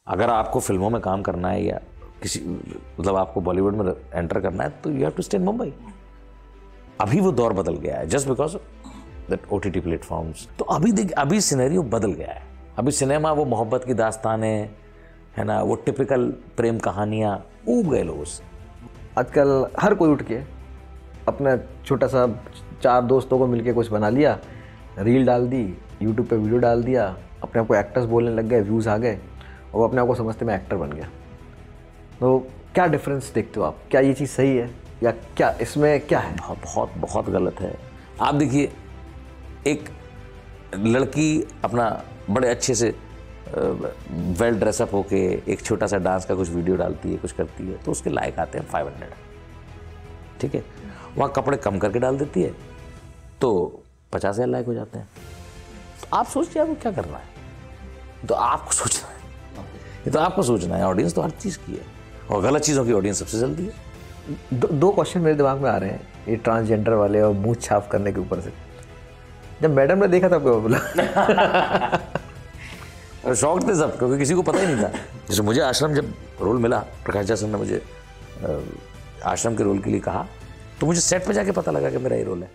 अगर आपको फिल्मों में काम करना है या किसी मतलब आपको बॉलीवुड में एंटर करना है तो you have to stay in Mumbai. अभी वो दौर बदल गया है just because that OTT platforms. तो अभी सिनेरियो बदल गया है। अभी सिनेमा वो मोहब्बत की दास्तानें है ना, वो टिपिकल प्रेम कहानियाँ ऊब गए लोग उससे। आजकल हर कोई उठ के अपना छोटा सा 4 दोस्तों को मिलके कुछ बना लिया, रील डाल दी, यूट्यूब पे वीडियो डाल दिया, अपने आप को एक्टर्स बोलने लग गए, व्यूज़ आ गए और वो अपने आप को समझते मैं एक्टर बन गया। तो क्या डिफरेंस देखते हो आप? क्या ये चीज़ सही है या क्या इसमें क्या है? बहुत गलत है। आप देखिए, एक लड़की अपना बड़े अच्छे से वेल ड्रेसअप होके एक छोटा सा डांस का कुछ वीडियो डालती है, कुछ करती है, तो उसके लाइक आते हैं 500, ठीक है। वहाँ कपड़े कम करके डाल देती है तो 50,000 लाइक हो जाते हैं। तो आप सोचिए आपको क्या करना है, तो आपको सोचना है, ये तो आपको सोचना है। ऑडियंस तो हर चीज़ की है और गलत चीज़ों की ऑडियंस सबसे जल्दी है। दो क्वेश्चन मेरे दिमाग में आ रहे हैं, ये ट्रांसजेंडर वाले और मुँह छाप करने के ऊपर से। जब मैडम ने देखा तब क्या बोला? शौक थे सब, क्योंकि किसी को पता ही नहीं था। जैसे मुझे आश्रम जब रोल मिला, प्रकाश झा सर ने मुझे आश्रम के रोल के लिए कहा, तो मुझे सेट पे जाके पता लगा कि मेरा ये रोल है।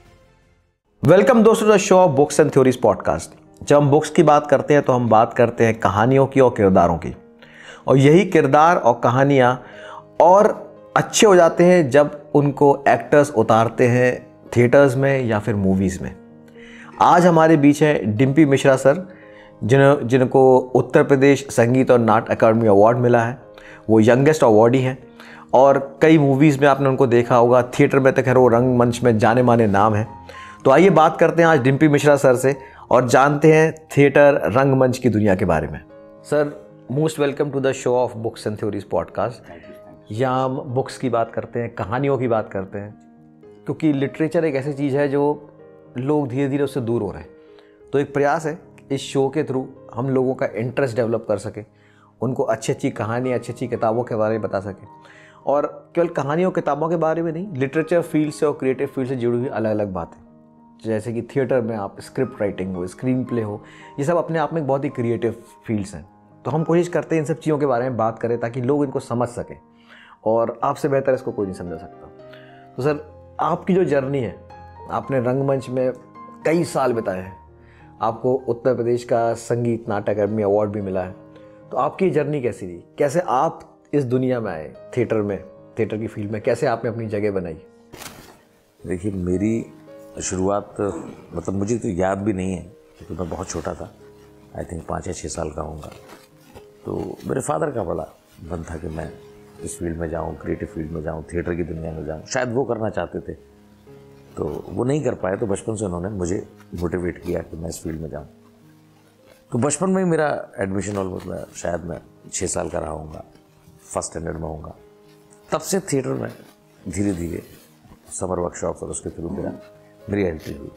वेलकम दोस्तों, the show of books and theories podcast. जब हम बुक्स की बात करते हैं तो हम बात करते हैं कहानियों की और किरदारों की, और यही किरदार और कहानियाँ और अच्छे हो जाते हैं जब उनको एक्टर्स उतारते हैं थिएटर्स में या फिर मूवीज़ में। आज हमारे बीच है डिम्पी मिश्रा सर, जिनको उत्तर प्रदेश संगीत और नाट्य अकादमी अवार्ड मिला है। वो यंगेस्ट अवार्डी हैं और कई मूवीज़ में आपने उनको देखा होगा, थिएटर में तक है, वो रंगमंच में जाने माने नाम है। तो आइए बात करते हैं आज डिम्पी मिश्रा सर से और जानते हैं थिएटर रंगमंच की दुनिया के बारे में। Sir, most welcome to the show of books and theories podcast. यहाँ हम बुक्स की बात करते हैं, कहानियों की बात करते हैं, क्योंकि लिटरेचर एक ऐसी चीज़ है जो लोग धीरे धीरे उससे दूर हो रहे हैं। तो एक प्रयास है इस शो के थ्रू हम लोगों का इंटरेस्ट डेवलप कर सके, उनको अच्छी अच्छी कहानी, अच्छी अच्छी किताबों के बारे में बता सके, और केवल कहानियों किताबों के बारे में नहीं, लिटरेचर फील्ड से और क्रिएटिव फील्ड से जुड़ी हुई अलग अलग बातें, जैसे कि थिएटर में आप स्क्रिप्ट राइटिंग हो, स्क्रीन प्ले हो, ये सब अपने आप में बहुत ही क्रिएटिव फील्ड्स हैं। तो हम कोशिश करते हैं इन सब चीज़ों के बारे में बात करें ताकि लोग इनको समझ सकें, और आपसे बेहतर इसको कोई नहीं समझा सकता। तो सर, आपकी जो जर्नी है, आपने रंगमंच में कई साल बिताए हैं, आपको उत्तर प्रदेश का संगीत नाट्य अकादमी अवार्ड भी मिला है। तो आपकी जर्नी कैसी रही? कैसे आप इस दुनिया में आए, थिएटर की फील्ड में कैसे आपने अपनी जगह बनाई? देखिए, मेरी शुरुआत मतलब मुझे तो याद भी नहीं है, क्योंकि मैं बहुत छोटा था, आई थिंक 5 या 6 साल का होऊंगा। तो मेरे फादर का बड़ा मन था कि मैं इस फील्ड में जाऊँ, क्रिएटिव फील्ड में जाऊँ, थिएटर की दुनिया में जाऊँ। शायद वो करना चाहते थे, तो वो नहीं कर पाए, तो बचपन से उन्होंने मुझे मोटिवेट किया कि मैं इस फील्ड में जाऊँ। तो बचपन में ही मेरा एडमिशन ऑलमोस्ट शायद मैं 6 साल का रहा हूँगा, फर्स्ट स्टैंडर्ड में होऊंगा। तब से थिएटर में धीरे धीरे समर वर्कशॉप और उसके थ्रू मेरी एंट्री हुई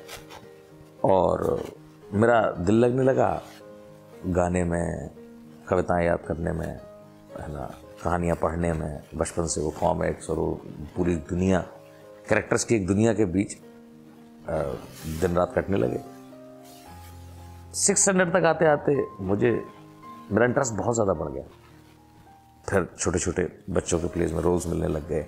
और मेरा दिल लगने लगा गाने में, कविताएं याद करने में, है ना, कहानियाँ पढ़ने में। बचपन से वो कॉमिक्स और वो पूरी दुनिया, कैरेक्टर्स की एक दुनिया के बीच दिन रात कटने लगे। 6th स्टैंडर्ड तक आते आते मेरा इंटरेस्ट बहुत ज़्यादा बढ़ गया। फिर छोटे छोटे बच्चों के प्लेस में रोल्स मिलने लग गए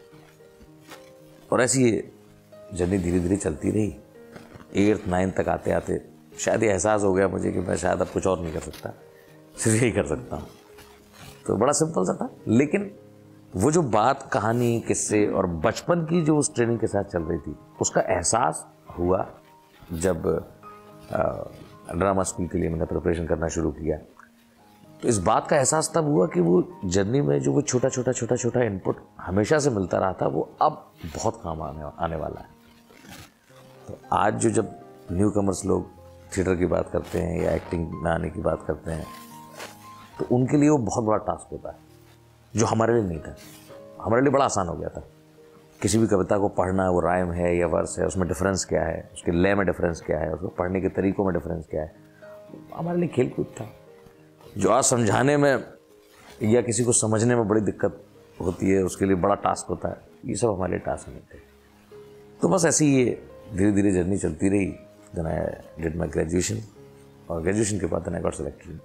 और ऐसी ये जर्नी धीरे धीरे चलती रही। 8th 9th तक आते आते शायद ये एहसास हो गया मुझे कि मैं शायद अब कुछ और नहीं कर सकता, सिर्फ यही कर सकता हूँ। तो बड़ा सिंपल सा था, लेकिन वो जो बात, कहानी, किस्से और बचपन की जो उस ट्रेनिंग के साथ चल रही थी, उसका एहसास हुआ जब ड्रामा स्कूल के लिए मैंने प्रिपरेशन करना शुरू किया। तो इस बात का एहसास तब हुआ कि वो जर्नी में जो वो छोटा छोटा इनपुट हमेशा से मिलता रहा था, वो अब बहुत काम आने वाला है। तो आज जब न्यू कमर्स लोग थिएटर की बात करते हैं या एक्टिंग में आने की बात करते हैं, तो उनके लिए वो बहुत बड़ा टास्क होता है, जो हमारे लिए नहीं था। हमारे लिए बड़ा आसान हो गया था। किसी भी कविता को पढ़ना, वो राइम है या वर्स है, उसमें डिफरेंस क्या है, उसके लय में डिफरेंस क्या है, उसको पढ़ने के तरीकों में डिफरेंस क्या है, हमारे लिए खेल कूद था। जो आज समझाने में या किसी को समझने में बड़ी दिक्कत होती है, उसके लिए बड़ा टास्क होता है, ये सब हमारे लिए टास्क नहीं थे। तो बस ऐसे ही ये धीरे धीरे जर्नी चलती रही। Then I did my graduation, और ग्रेजुएशन के बाद then I got selected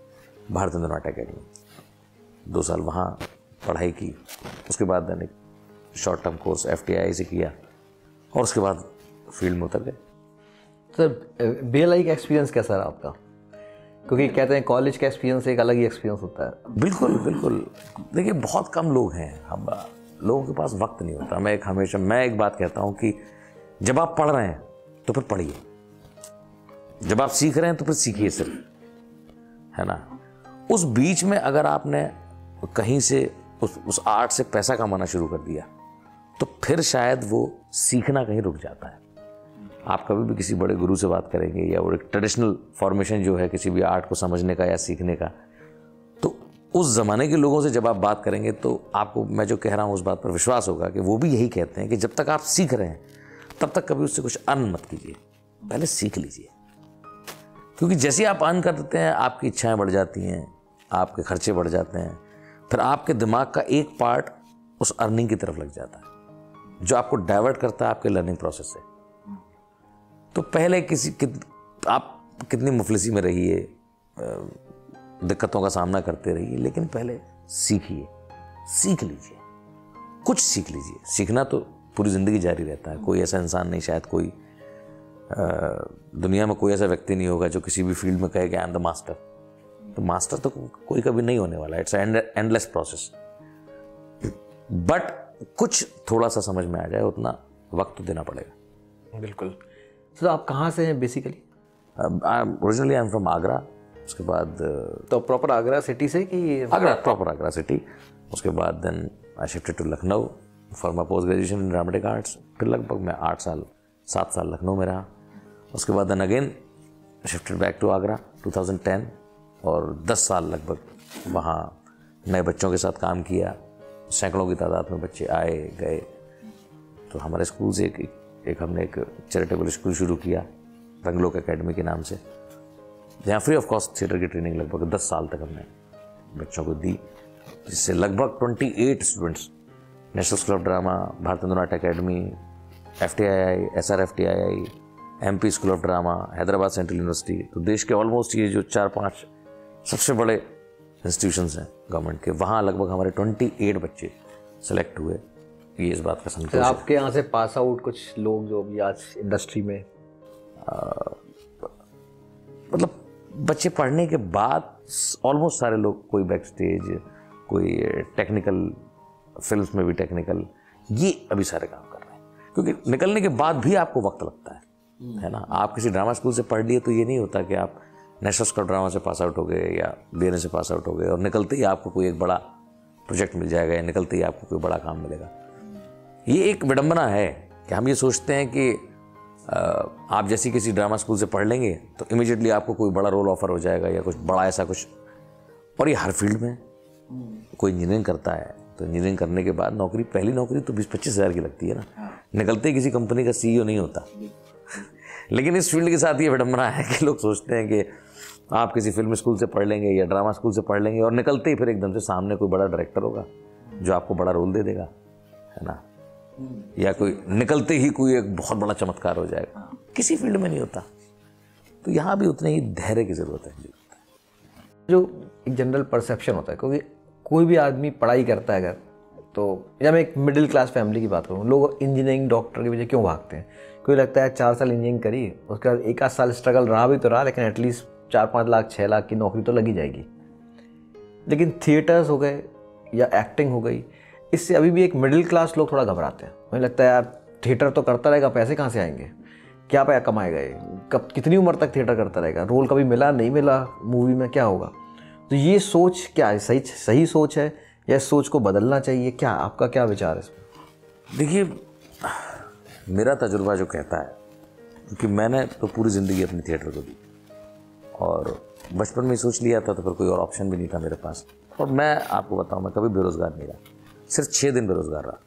Bhartendra Natya academy, 2 साल वहाँ पढ़ाई की। उसके बाद मैंने शॉर्ट टर्म कोर्स FTII से किया और उसके बाद फील्ड में उतर गए। सर BLI का एक्सपीरियंस कैसा रहा आपका? क्योंकि कहते हैं कॉलेज का एक्सपीरियंस एक अलग ही एक्सपीरियंस होता है। बिल्कुल बिल्कुल। देखिए बहुत कम लोग हैं, हम लोगों के पास वक्त नहीं होता। मैं एक बात कहता हूँ कि जब आप पढ़ रहे हैं तो फिर पढ़िए, जब आप सीख रहे हैं तो फिर सीखिए सिर्फ, है ना। उस बीच में अगर आपने कहीं से उस आर्ट से पैसा कमाना शुरू कर दिया तो फिर शायद वो सीखना कहीं रुक जाता है। आप कभी भी किसी बड़े गुरु से बात करेंगे या वो एक ट्रेडिशनल फॉर्मेशन जो है किसी भी आर्ट को समझने का या सीखने का, तो उस ज़माने के लोगों से जब आप बात करेंगे तो आपको मैं जो कह रहा हूँ उस बात पर विश्वास होगा कि वो भी यही कहते हैं कि जब तक आप सीख रहे हैं तब तक कभी उससे कुछ अर्न मत कीजिए, पहले सीख लीजिए। क्योंकि जैसे आप अर्न कर देते हैं आपकी इच्छाएं बढ़ जाती हैं, आपके खर्चे बढ़ जाते हैं, फिर आपके दिमाग का एक पार्ट उस अर्निंग की तरफ लग जाता है जो आपको डाइवर्ट करता है आपके लर्निंग प्रोसेस से। तो पहले आप कितनी मुफलिसी में रहिए, दिक्कतों का सामना करते रहिए, लेकिन पहले सीखिए, सीख लीजिए, कुछ सीख लीजिए। सीखना तो पूरी ज़िंदगी जारी रहता है। कोई ऐसा इंसान नहीं, शायद कोई दुनिया में कोई ऐसा व्यक्ति नहीं होगा जो किसी भी फील्ड में कहे कि आई एम द मास्टर। तो मास्टर तो कोई कभी नहीं होने वाला, इट्स एंडलेस प्रोसेस। बट कुछ थोड़ा सा समझ में आ जाए उतना वक्त तो देना पड़ेगा। बिल्कुल। तो आप कहाँ से हैं basically? Originally I am from Agra. उसके बाद तो प्रॉपर आगरा सिटी से कि? Agra, proper Agra city. उसके बाद then I shifted to Lucknow for my post graduation in dramatic arts. फिर लगभग मैं 7 साल लखनऊ में रहा। उसके बाद then again shifted back to Agra 2010 और 10 साल लगभग वहाँ नए बच्चों के साथ काम किया। सैकड़ों की तादाद में बच्चे आए गए। तो हमारे स्कूल से हमने एक चैरिटेबल स्कूल शुरू किया रंगलोक एकेडमी के नाम से, जहाँ फ्री ऑफ कॉस्ट थिएटर की ट्रेनिंग लगभग 10 साल तक हमने बच्चों को दी, जिससे लगभग 28 students national school of drama, Bhartendra Natya academy, FTII, SRFTII, MP school of drama, Hyderabad central university, तो देश के ऑलमोस्ट ये जो 4-5 सबसे बड़े इंस्टीट्यूशंस हैं गवर्नमेंट के, वहाँ लगभग हमारे 28 बच्चे सेलेक्ट हुए। ये इस बात का संतोष है। आपके यहाँ से पास आउट कुछ लोग जो अभी आज इंडस्ट्री में मतलब बच्चे पढ़ने के बाद ऑलमोस्ट सारे लोग, कोई बैक स्टेज, कोई टेक्निकल, फिल्म्स में भी टेक्निकल, ये अभी सारे काम कर रहे हैं। क्योंकि निकलने के बाद भी आपको वक्त लगता है ना। आप किसी ड्रामा स्कूल से पढ़ लिए तो ये नहीं होता कि आप नेशनल स्कूल ऑफ ड्रामा से पास आउट हो गए या BNA से पास आउट हो गए और निकलते ही आपको कोई एक बड़ा प्रोजेक्ट मिल जाएगा या निकलते ही आपको कोई बड़ा काम मिलेगा। ये एक विडंबना है कि हम ये सोचते हैं कि आप जैसी किसी ड्रामा स्कूल से पढ़ लेंगे तो इमीडिएटली आपको कोई बड़ा रोल ऑफर हो जाएगा या कुछ बड़ा ऐसा कुछ। और ये हर फील्ड में, कोई इंजीनियरिंग करता है तो इंजीनियरिंग करने के बाद नौकरी, पहली नौकरी तो 20-25 हज़ार की लगती है ना, निकलते ही किसी कंपनी का CEO नहीं होता। लेकिन इस फील्ड के साथ ये विडंबना है कि लोग सोचते हैं कि आप किसी फिल्म स्कूल से पढ़ लेंगे या ड्रामा स्कूल से पढ़ लेंगे और निकलते ही फिर एकदम से सामने कोई बड़ा डायरेक्टर होगा जो आपको बड़ा रोल दे देगा, है ना, या कोई निकलते ही कोई एक बहुत बड़ा चमत्कार हो जाएगा। किसी फील्ड में नहीं होता। तो यहाँ भी उतने ही धैर्य की ज़रूरत है। जो एक जनरल परसेप्शन होता है, क्योंकि कोई भी आदमी पढ़ाई करता है अगर, तो या मैं एक मिडिल क्लास फैमिली की बात करूँ, लोग इंजीनियरिंग डॉक्टर की वजह क्यों भागते हैं? कोई लगता है 4 साल इंजीनियरिंग करी, उसके बाद 1 आध साल स्ट्रगल रहा भी तो रहा, लेकिन एटलीस्ट 4-5 लाख 6 लाख की नौकरी तो लगी जाएगी। लेकिन थिएटर्स हो गए या एक्टिंग हो गई, इससे अभी भी एक मिडिल क्लास लोग थोड़ा घबराते हैं। मुझे लगता है यार थिएटर तो करता रहेगा, पैसे कहाँ से आएंगे, क्या पैसा कमाएगा ये, कब कितनी उम्र तक थिएटर करता रहेगा, रोल कभी मिला नहीं मिला मूवी में क्या होगा। तो ये सोच क्या है, सही सोच है या इस सोच को बदलना चाहिए? क्या आपका क्या विचार है इसमें? देखिए, मेरा तजुर्बा जो कहता है, क्योंकि मैंने तो पूरी ज़िंदगी अपनी थिएटर को दी और बचपन में ही सोच लिया था तो फिर कोई और ऑप्शन भी नहीं था मेरे पास। और मैं आपको बताऊं, मैं कभी बेरोज़गार नहीं रहा, सिर्फ 6 दिन बेरोज़गार रहा।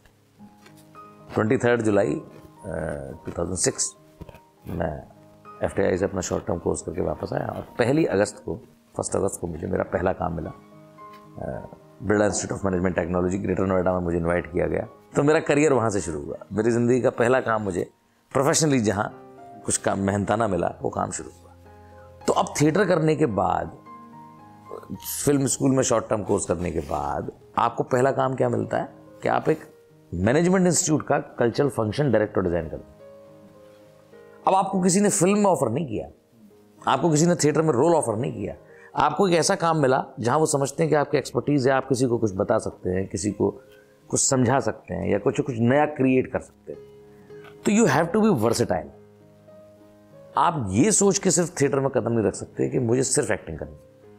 23 जुलाई 2006 मैं FTI से अपना शॉर्ट टर्म कोर्स करके वापस आया और 1 अगस्त को मुझे मेरा पहला काम मिला। Birla institute of management technology, greater Noida में मुझे इनवाइट किया गया। तो मेरा करियर वहाँ से शुरू हुआ। मेरी ज़िंदगी का पहला काम मुझे प्रोफेशनली जहाँ कुछ काम मेहनताना मिला, वो काम शुरू हुआ। तो अब थिएटर करने के बाद फिल्म स्कूल में शॉर्ट टर्म कोर्स करने के बाद आपको पहला काम क्या मिलता है कि आप एक मैनेजमेंट इंस्टीट्यूट का कल्चरल फंक्शन डायरेक्टर डिजाइन करते हैं। अब आपको किसी ने फिल्म में ऑफर नहीं किया, आपको किसी ने थिएटर में रोल ऑफर नहीं किया, आपको एक ऐसा काम मिला जहां वो समझते हैं कि आपकी एक्सपर्टीज है, आप किसी को कुछ बता सकते हैं, किसी को कुछ समझा सकते हैं या कुछ नया क्रिएट कर सकते हैं। तो you have to be versatile. आप ये सोच के सिर्फ थिएटर में कदम नहीं रख सकते कि मुझे सिर्फ एक्टिंग करनी।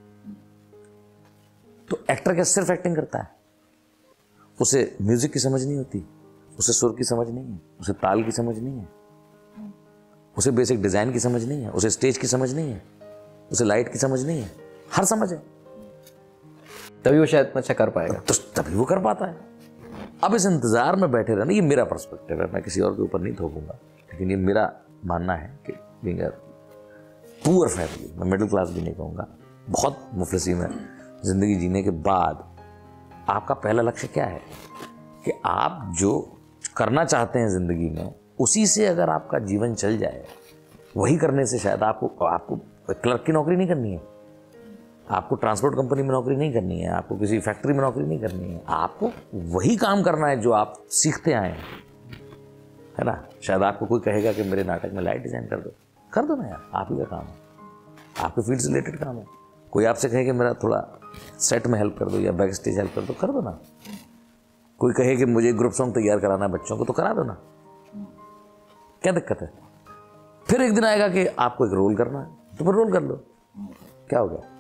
तो एक्टर क्या सिर्फ एक्टिंग करता है? उसे म्यूजिक की समझ नहीं होती, उसे सुर की समझ नहीं है, उसे ताल की समझ नहीं है, उसे बेसिक डिजाइन की समझ नहीं है, उसे स्टेज की समझ नहीं है, उसे लाइट की समझ नहीं है। हर समझ है, तभी वो शायद अच्छा कर पाएगा। तो तभी वो कर पाता है। अब इस इंतजार में बैठे रहना, ये मेरा पर्सपेक्टिव है, मैं किसी और के ऊपर नहीं थोपूंगा, लेकिन ये मेरा मानना है कि बीइंग अ पुअर फैमिली, मैं मिडिल क्लास भी नहीं कहूँगा, बहुत मुफलिसी में जिंदगी जीने के बाद आपका पहला लक्ष्य क्या है कि आप जो करना चाहते हैं जिंदगी में उसी से अगर आपका जीवन चल जाए, वही करने से शायद आपको क्लर्क की नौकरी नहीं करनी है, आपको ट्रांसपोर्ट कंपनी में नौकरी नहीं करनी है, आपको किसी फैक्ट्री में नौकरी नहीं करनी है, आपको वही काम करना है जो आप सीखते आए हैं, है ना। शायद आपको कोई कहेगा कि मेरे नाटक में लाइट डिजाइन कर दो ना यार, आप ही का काम है, आपके फील्ड से रिलेटेड काम है। कोई आपसे कहे कि मेरा थोड़ा सेट में हेल्प कर दो या बैक स्टेज हेल्प कर दो ना। कोई कहे कि मुझे ग्रुप सॉन्ग तैयार कराना है बच्चों को, तो करा दो ना, क्या दिक्कत है। फिर एक दिन आएगा कि आपको एक रोल करना है, तो फिर रोल कर लो, क्या हो गया।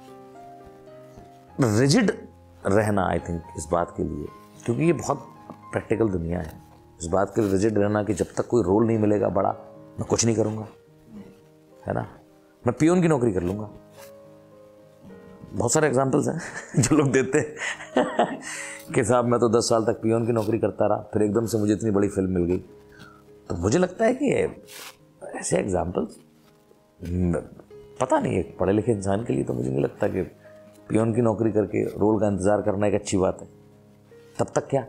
रिजिड रहना आई थिंक इस बात के लिए, क्योंकि ये बहुत प्रैक्टिकल दुनिया है, इस बात के लिए रिजिड रहना कि जब तक कोई रोल नहीं मिलेगा बड़ा, मैं कुछ नहीं करूँगा, है ना। मैं पियोन की नौकरी कर लूँगा। बहुत सारे एग्जाम्पल्स हैं जो लोग देते हैं कि साहब मैं तो 10 साल तक पियोन की नौकरी करता रहा, फिर एकदम से मुझे इतनी बड़ी फिल्म मिल गई। तो मुझे लगता है कि ऐसे एग्जाम्पल्स पता नहीं, एक पढ़े लिखे इंसान के लिए तो मुझे नहीं लगता कि पियोन की नौकरी करके रोल का इंतजार करना एक अच्छी बात है। तब तक क्या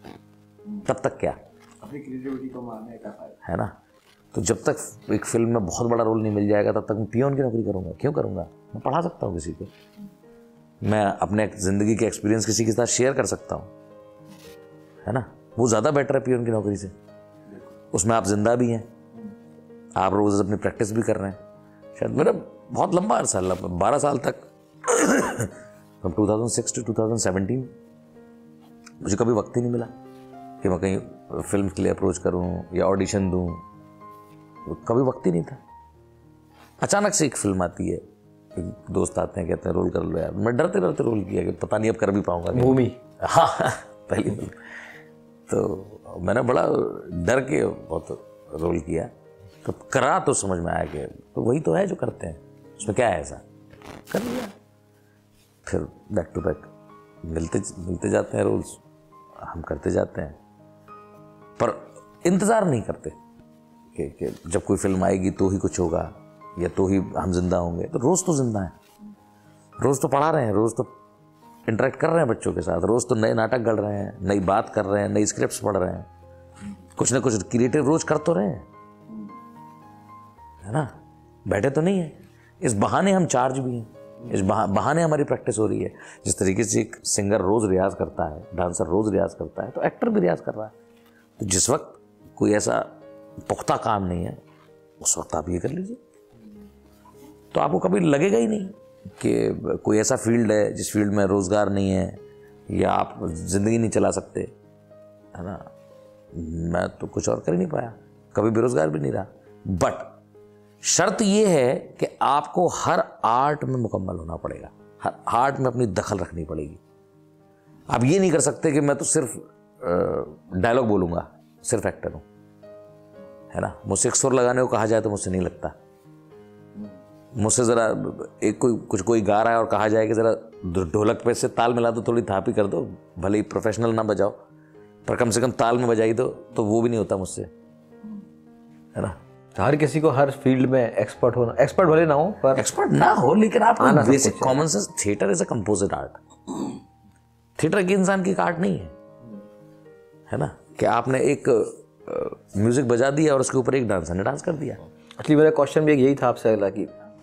अपनी क्रिएटिविटी को मारने का फायदा, है ना। तो जब तक एक फिल्म में बहुत बड़ा रोल नहीं मिल जाएगा तब तक मैं पियोन की नौकरी करूँगा। क्यों करूँगा? मैं पढ़ा सकता हूँ किसी को, मैं अपने ज़िंदगी के एक्सपीरियंस किसी के साथ शेयर कर सकता हूँ, है ना। वो ज़्यादा बेटर है पियोन की नौकरी से। उसमें आप जिंदा भी हैं, आप रोज़ अपनी प्रैक्टिस भी कर रहे हैं। शायद मेरा बहुत लंबा अरसा, 12 साल तक फ्रॉम 2006 टू 2017 मुझे कभी वक्त ही नहीं मिला कि मैं कहीं फिल्म के लिए अप्रोच करूं या ऑडिशन दूं, कभी वक्त ही नहीं था। अचानक से एक फिल्म आती है, एक दोस्त आते हैं कहते हैं रोल कर लो यार। मैं डरते डरते रोल किया कि पता नहीं अब कर भी पाऊंगा। भूमि, हाँ पहली फिल्म, तो मैंने बड़ा डर के बहुत रोल किया, तो करा तो समझ में आया कि तो वही तो है जो करते हैं, उसमें क्या है ऐसा, कर लिया। फिर बैक टू बैक मिलते जाते हैं रोल्स, हम करते जाते हैं, पर इंतज़ार नहीं करते कि जब कोई फिल्म आएगी तो ही कुछ होगा या तो ही हम जिंदा होंगे। तो रोज़ तो जिंदा है, रोज़ तो पढ़ा रहे हैं, रोज़ तो इंटरेक्ट कर रहे हैं बच्चों के साथ, रोज़ तो नए नाटक गढ़ रहे हैं, नई बात कर रहे हैं, नई स्क्रिप्ट्स पढ़ रहे हैं, कुछ ना कुछ क्रिएटिव रोज कर तो रहे हैं, है ना। बैठे तो नहीं है। इस बहाने हम चार्ज भी हैं, इस बहाने हमारी प्रैक्टिस हो रही है। जिस तरीके से एक सिंगर रोज़ रियाज करता है, डांसर रोज़ रियाज करता है, तो एक्टर भी रियाज कर रहा है। तो जिस वक्त कोई ऐसा पुख्ता काम नहीं है उस वक्त आप ये कर लीजिए, तो आपको कभी लगेगा ही नहीं कि कोई ऐसा फील्ड है जिस फील्ड में रोज़गार नहीं है या आप ज़िंदगी नहीं चला सकते, है ना। मैं तो कुछ और कर ही नहीं पाया, कभी बेरोज़गार भी नहीं रहा। बट शर्त यह है कि आपको हर आर्ट में मुकम्मल होना पड़ेगा, हर आर्ट में अपनी दखल रखनी पड़ेगी। आप ये नहीं कर सकते कि मैं तो सिर्फ डायलॉग बोलूँगा, सिर्फ एक्टर हूँ, है ना। मुझसे एक सुर लगाने को कहा जाए तो मुझसे नहीं लगता। मुझसे ज़रा एक कोई गा रहा है और कहा जाए कि ज़रा ढोलक पे से ताल मिला दो, थोड़ी थापी कर दो, भले ही प्रोफेशनल ना बजाओ पर कम से कम ताल में बजाई दो, तो वो भी नहीं होता मुझसे, है ना। हर किसी को हर फील्ड में एक्सपर्ट होना, एक्सपर्ट भले ना हो पर एक्सपर्ट ना हो, लेकिन आप basic common sense. Theatre is a composite art. Theatre की इंसान की आर्ट नहीं है ना, कि आपने एक म्यूजिक बजा दिया और उसके ऊपर एक डांसर ने डांस कर दिया। एक्चुअली मेरा क्वेश्चन भी यही था आपसे अगला कि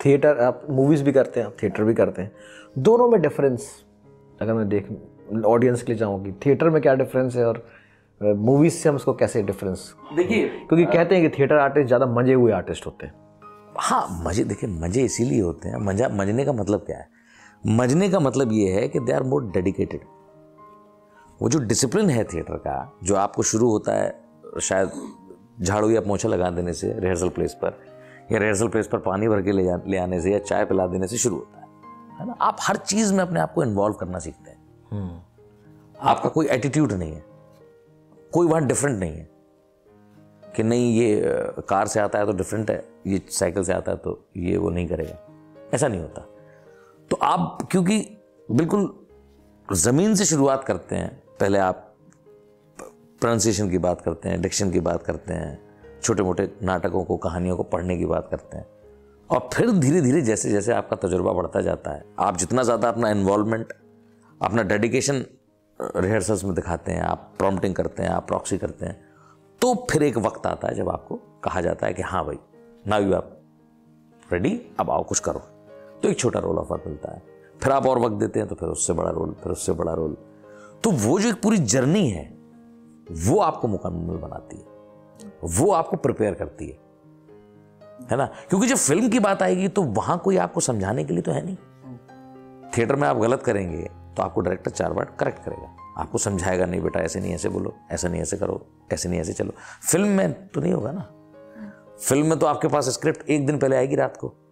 थिएटर, आप मूवीज़ भी करते हैं, आप थिएटर भी करते हैं, दोनों में डिफरेंस अगर मैं देख ऑडियंस के लिए चाहूँ कि थिएटर में क्या डिफरेंस है और मूवीज़ से हम उसको कैसे डिफरेंस, देखिए क्योंकि कहते हैं कि थिएटर आर्टिस्ट ज़्यादा मजे हुए आर्टिस्ट होते हैं। हाँ, मजे, देखिए मजे इसीलिए होते हैं, मजने का मतलब क्या है? मजने का मतलब ये है कि दे आर मोर डेडिकेटेड। वो जो डिसिप्लिन है थिएटर का, जो आपको शुरू होता है शायद झाड़ू या पोंछा लगा देने से रिहर्सल प्लेस पर, या रिहर्सल प्लेस पर पानी भर के ले आने से, या चाय पिला देने से शुरू होता है ना। आप हर चीज में अपने आप को इन्वॉल्व करना सीखते हैं। आपका कोई एटीट्यूड नहीं है, कोई वहां डिफरेंट नहीं है कि नहीं ये कार से आता है तो डिफरेंट है, ये साइकिल से आता है तो ये वो नहीं करेगा, ऐसा नहीं होता। तो आप क्योंकि बिल्कुल जमीन से शुरुआत करते हैं, पहले आप प्रोनाउंसिएशन की बात करते हैं, डिक्शन की बात करते हैं, छोटे मोटे नाटकों को, कहानियों को पढ़ने की बात करते हैं, और फिर धीरे धीरे जैसे जैसे आपका तजुर्बा बढ़ता जाता है, आप जितना ज़्यादा अपना इन्वॉल्वमेंट, अपना डेडिकेशन रिहर्सल्स में दिखाते हैं, आप प्रॉम्प्टिंग करते हैं, आप प्रॉक्सी करते हैं, तो फिर एक वक्त आता है जब आपको कहा जाता है कि हाँ भाई, नाउ यू आर रेडी, अब आओ कुछ करो, तो एक छोटा रोल ऑफर मिलता है। फिर आप और वक्त देते हैं तो फिर उससे बड़ा रोल, फिर उससे बड़ा रोल। तो वो जो एक पूरी जर्नी है वो आपको मुकम्मल बनाती है, वो आपको प्रिपेयर करती है ना। क्योंकि जब फिल्म की बात आएगी तो वहां कोई आपको समझाने के लिए तो है नहीं। थिएटर में आप गलत करेंगे तो आपको डायरेक्टर 4 बार करेक्ट करेगा, आपको समझाएगा, नहीं बेटा ऐसे नहीं ऐसे बोलो, ऐसा नहीं ऐसे करो, ऐसे नहीं ऐसे चलो। फिल्म में तो नहीं होगा ना। फिल्म में तो आपके पास स्क्रिप्ट एक दिन पहले आएगी, रात को,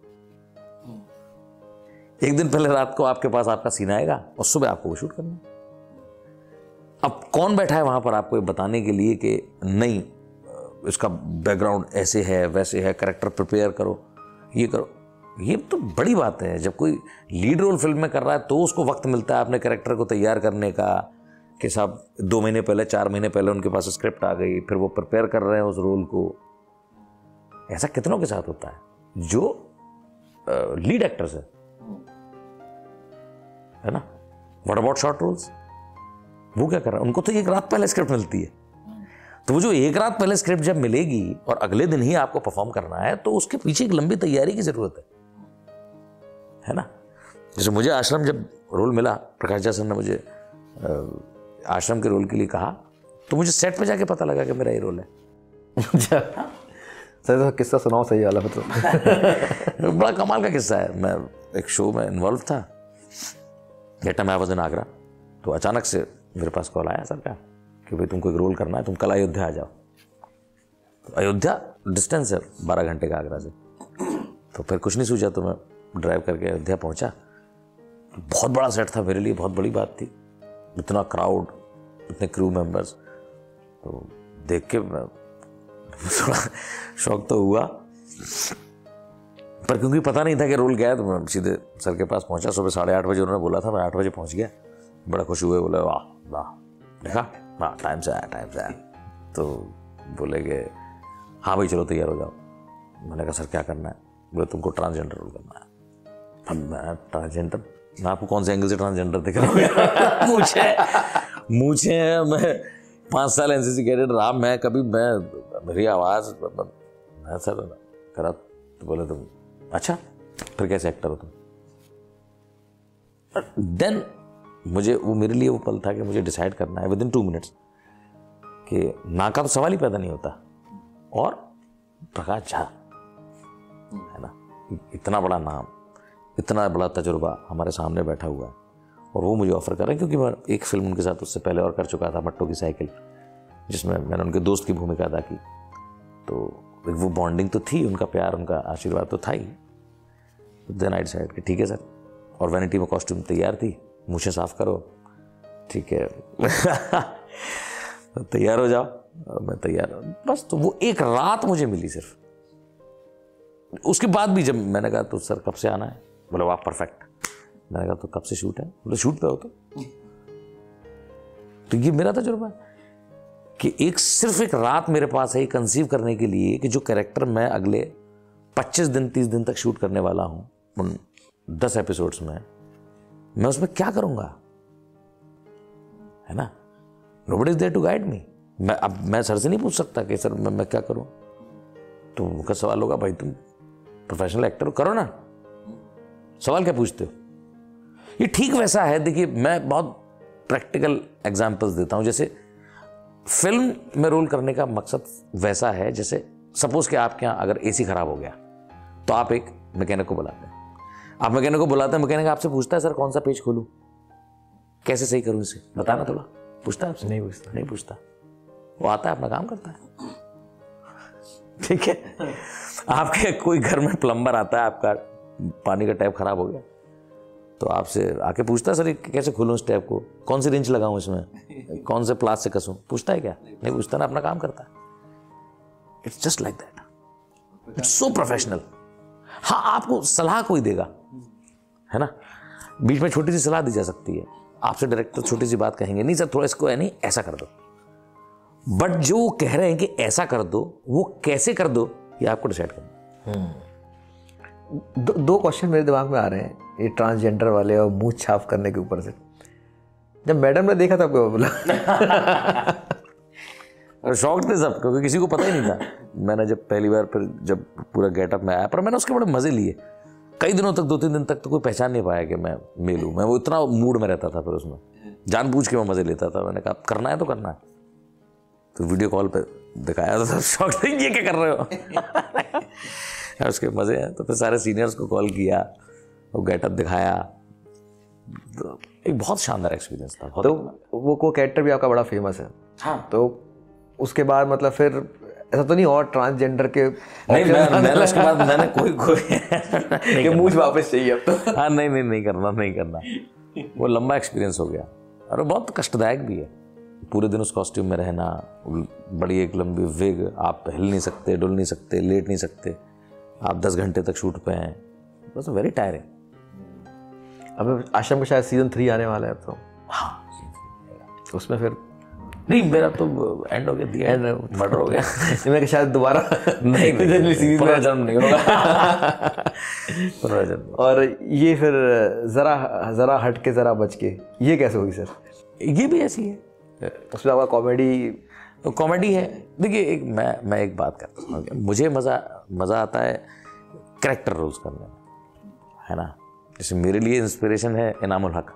एक दिन पहले रात को आपके पास आपका सीन आएगा और सुबह आपको वो शूट करना है। अब कौन बैठा है वहां पर आपको बताने के लिए कि नहीं इसका बैकग्राउंड ऐसे है, वैसे है, कैरेक्टर प्रिपेयर करो, ये करो। ये तो बड़ी बात है। जब कोई लीड रोल फिल्म में कर रहा है तो उसको वक्त मिलता है अपने कैरेक्टर को तैयार करने का, कि साहब 2 महीने पहले, 4 महीने पहले उनके पास स्क्रिप्ट आ गई, फिर वो प्रिपेयर कर रहे हैं उस रोल को। ऐसा कितनों के साथ होता है जो लीड एक्टर्स है ना। व्हाट अबाउट शॉर्ट रोल्स, वो क्या कर रहा है? उनको तो एक रात पहले स्क्रिप्ट मिलती है। तो वो जो एक रात पहले स्क्रिप्ट जब मिलेगी और अगले दिन ही आपको परफॉर्म करना है, तो उसके पीछे एक लंबी तैयारी की जरूरत है ना। जैसे मुझे आश्रम जब रोल मिला, प्रकाश झा सर ने मुझे आश्रम के रोल के लिए कहा, तो मुझे सेट पे जाके पता लगा कि मेरा ये रोल है। अच्छा सर, तो किस्सा सुनाओ सही वाला। तो बड़ा कमाल का किस्सा है। मैं एक शो में इन्वॉल्व था, that time I was in Agra. तो अचानक से मेरे पास कॉल आया सर का कि भाई तुमको एक रोल करना है, तुम कल अयोध्या आ जाओ। तो अयोध्या डिस्टेंस है 12 घंटे का आगरा से। तो फिर कुछ नहीं सूझा, तो मैं ड्राइव करके अयोध्या पहुंचा। बहुत बड़ा सेट था मेरे लिए, बहुत बड़ी बात थी, इतना क्राउड, इतने क्रू मेंबर्स। तो देख के मैं थोड़ा शौक तो हुआ, पर क्योंकि पता नहीं था कि रोल क्या है, तो मैं सीधे सर के पास पहुंचा। सुबह 8:30 बजे उन्होंने बोला था, मैं 8 बजे पहुंच गया। बड़ा खुश हुए, बोले वाह वाह, देखा हाँ टाइम से आया। तो बोले कि हाँ भाई चलो तैयार हो जाओ। मैंने कहा सर क्या करना है? बोले तुमको ट्रांसजेंडर रोल करना है। अब मैं ट्रांसजेंडर, मैं आपको कौन से एंगल से ट्रांसजेंडर दिख रहा हूँ? मुझे मैं 5 साल एनसीसी कैडेट रहा, मैं कभी मेरी आवाज़ मैं सर करा। तो बोले तुम अच्छा फिर कैसे एक्टर हो तुम? देन मुझे वो, मेरे लिए वो पल था कि मुझे डिसाइड करना है विदिन 2 मिनट्स कि ना का तो सवाल ही पैदा नहीं होता। और प्रकाश झा है ना, इतना बड़ा नाम, इतना बड़ा तजुर्बा हमारे सामने बैठा हुआ है, और वो मुझे ऑफर कर रहे हैं। क्योंकि मैं एक फिल्म उनके साथ उससे पहले और कर चुका था, मट्टो की साइकिल, जिसमें मैंने उनके दोस्त की भूमिका अदा की। तो वो बॉन्डिंग तो थी, उनका प्यार, उनका आशीर्वाद तो था ही। देन आई डिसाइड कि ठीक है सर। और वैनिटी में कॉस्ट्यूम तैयार थी, मुझे साफ करो, ठीक है तैयार हो जाओ। मैं तैयार, बस। तो वो एक रात मुझे मिली सिर्फ। उसके बाद भी जब मैंने कहा तो सर कब से आना है? बोले वाह परफेक्ट। मैंने कहा तो कब से शूट है? बोले शूट पे हो तो ये मेरा तजुर्बा है कि सिर्फ एक रात मेरे पास है कंसीव करने के लिए कि जो कैरेक्टर मैं अगले 25 दिन 30 दिन तक शूट करने वाला हूं, उन 10 एपिसोड्स में, मैं उसमें क्या करूंगा, है ना। Nobody is there to guide me. मैं सर से नहीं पूछ सकता कि सर मैं क्या करूं। तो उनका सवाल होगा भाई तुम प्रोफेशनल एक्टर करो ना, सवाल क्या पूछते हो? ये ठीक वैसा है, देखिए मैं बहुत प्रैक्टिकल एग्जांपल्स देता हूं। जैसे फिल्म में रोल करने का मकसद वैसा है, जैसे सपोज कि आपके यहाँ अगर एसी खराब हो गया तो आप एक मैकेनिक को बुलाते हैं। आप मैकेनिक को बुलाते हैं, मैकेनिक आपसे पूछता है सर कौन सा पेज खोलूं, कैसे सही करूं इसे, बताना थोड़ा। पूछता है आपसे? नहीं पूछता। वो आता है, अपना काम करता है। ठीक है। आपके कोई घर में प्लम्बर आता है, आपका पानी का टैप खराब हो गया तो आपसे आके पूछता है सर ये कैसे खोलूं इस टैप को, कौन सी रिंच लगाऊं इसमें, कौन से प्लास से कसूं? पूछता है क्या? नहीं पूछता ना, अपना काम करता है। It's just like that, it's so professional. हाँ, आपको सलाह कोई देगा, है ना, बीच में छोटी सी सलाह दी जा सकती है। आपसे डायरेक्टर छोटी सी बात कहेंगे, नहीं सर थोड़ा इसको है नहीं ऐसा कर दो, बट जो वो कह रहे हैं कि ऐसा कर दो, वो कैसे कर दो ये आपको डिसाइड करना। दो क्वेश्चन मेरे दिमाग में आ रहे हैं, ये ट्रांसजेंडर वाले और मुंह छाप करने के ऊपर से। जब मैडम ने देखा था आपको बोला शौक थे सब, क्योंकि किसी को पता ही नहीं था। मैंने जब पहली बार फिर जब पूरा गेटअप में आया, पर मैंने उसके बड़े मजे लिए। कई दिनों तक, 2-3 दिन तक तो कोई पहचान नहीं पाया कि मैं मेल हूं। मैं वो इतना मूड में रहता था, फिर उसमें जानबूझ के मैं मजे लेता था। मैंने कहा करना है तो करना है, तो वीडियो कॉल पे दिखाया तो सब शौक थे, ये क्या कर रहे हो उसके मजे हैं। तो फिर सारे सीनियर्स को कॉल किया, वो गेटअप दिखाया, तो एक बहुत शानदार एक्सपीरियंस था। तो वो कैरेक्टर भी आपका बड़ा फेमस है। हाँ। तो उसके बाद मतलब फिर ऐसा तो नहीं और ट्रांसजेंडर के नहीं, मैं उसके बाद मैंने कोई मुझे वापस चाहिए अब तो। हाँ नहीं करना। वो लंबा एक्सपीरियंस हो गया और वो बहुत कष्टदायक भी है। पूरे दिन उस कॉस्ट्यूम में रहना, बड़ी एक लंबी विग, आप हिल नहीं सकते, डुल नहीं सकते, लेट नहीं सकते, आप 10 घंटे तक शूट पे हैं, बस वेरी टायरिंग। अब आश्रम का शायद सीजन 3 आने वाला है अब तो। हाँ, उसमें फिर नहीं, मेरा तो एंड हो गया, एंड मर्डर हो गया। मैं शायद दोबारा नहीं पुनर्जन्म नहीं होगा। पुनर्जन्म। और ये फिर जरा हट के जरा बच के, ये कैसे हुई सर? ये भी ऐसी है, उसमें आपका कॉमेडी है। देखिए एक मैं एक बात करता हूँ, मुझे मज़ा आता है कैरेक्टर रोल्स करने में, है ना। जैसे मेरे लिए इंस्पिरेशन है इनामुल हक।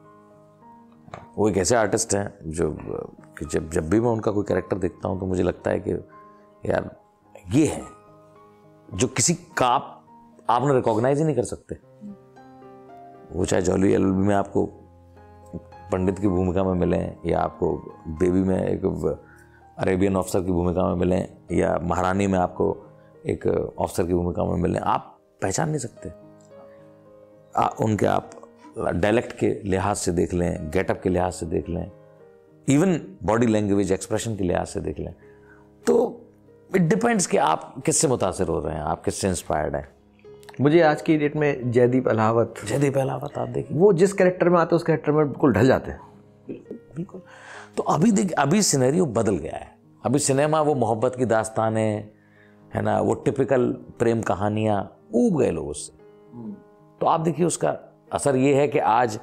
वो एक ऐसे आर्टिस्ट हैं जो कि जब भी मैं उनका कोई कैरेक्टर देखता हूँ तो मुझे लगता है कि यार ये है जो किसी का आपने रिकॉग्नाइज ही नहीं कर सकते। वो चाहे जॉली एलएलबी में आपको पंडित की भूमिका में मिलें, या आपको बेबी में एक अरेबियन ऑफिसर की भूमिका में मिलें, या महारानी में आपको एक ऑफिसर की भूमिका में मिलें, आप पहचान नहीं सकते। उनके आप डायलेक्ट के लिहाज से देख लें, गेटअप के लिहाज से देख लें, इवन बॉडी लैंग्वेज एक्सप्रेशन के लिहाज से देख लें, तो इट डिपेंड्स कि आप किससे मुतासिर हो रहे हैं, आप किससे इंस्पायर्ड हैं। मुझे आज की डेट में जयदीप अलावत आप देखिए, वो जिस कैरेक्टर में आते हैं उस कैरेक्टर में बिल्कुल ढल जाते हैं। बिल्कुल। तो अभी सिनेरियो बदल गया है। अभी सिनेमा वो मोहब्बत की दास्तानें, है ना, वो टिपिकल प्रेम कहानियाँ ऊब गए लोग उससे। तो आप देखिए उसका असर ये है कि आज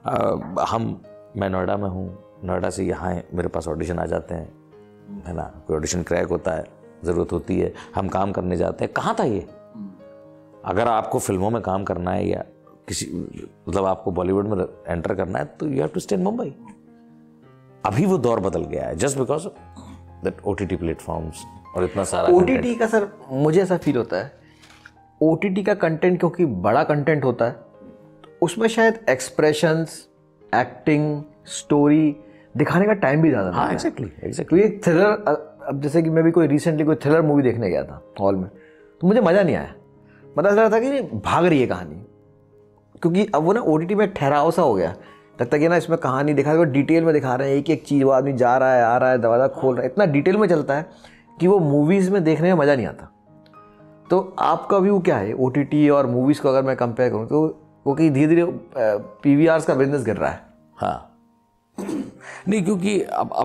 मैं नोएडा में हूँ, नोएडा से यहाँ मेरे पास ऑडिशन आ जाते हैं, है ना, कोई ऑडिशन क्रैक होता है, ज़रूरत होती है, हम काम करने जाते हैं। कहाँ था ये? अगर आपको फिल्मों में काम करना है या किसी मतलब आपको बॉलीवुड में एंटर करना है तो you have to stay in Mumbai. अभी वो दौर बदल गया है just because that OTT platforms और इतना सारा ओटीटी का। सर मुझे ऐसा फील होता है ओटीटी का कंटेंट क्योंकि बड़ा कंटेंट होता है, उसमें शायद एक्सप्रेशंस, एक्टिंग, स्टोरी दिखाने का टाइम भी ज़्यादा। हाँ, एग्जैक्टली। तो ये थ्रिलर, अब जैसे कि मैं भी रिसेंटली कोई थ्रिलर मूवी देखने गया था हॉल में, तो मुझे मज़ा नहीं आया। पता चल रहा था कि भाग रही है कहानी, क्योंकि अब वो ना ओटीटी में ठहराव सा हो गया। लगता कि ना इसमें कहानी दिखा रहे, डिटेल में दिखा रहे हैं, एक एक चीज़, वो आदमी जा रहा है, आ रहा है, दरवाज़ा खोल रहा है, इतना डिटेल में चलता है कि वो मूवीज़ में देखने में मज़ा नहीं आता। तो आपका व्यू क्या है ओटीटी और मूवीज़ को अगर मैं कंपेयर करूँ तो वो कि धीरे धीरे पीवीआर्स का बिजनेस गिर रहा है? हाँ, नहीं, क्योंकि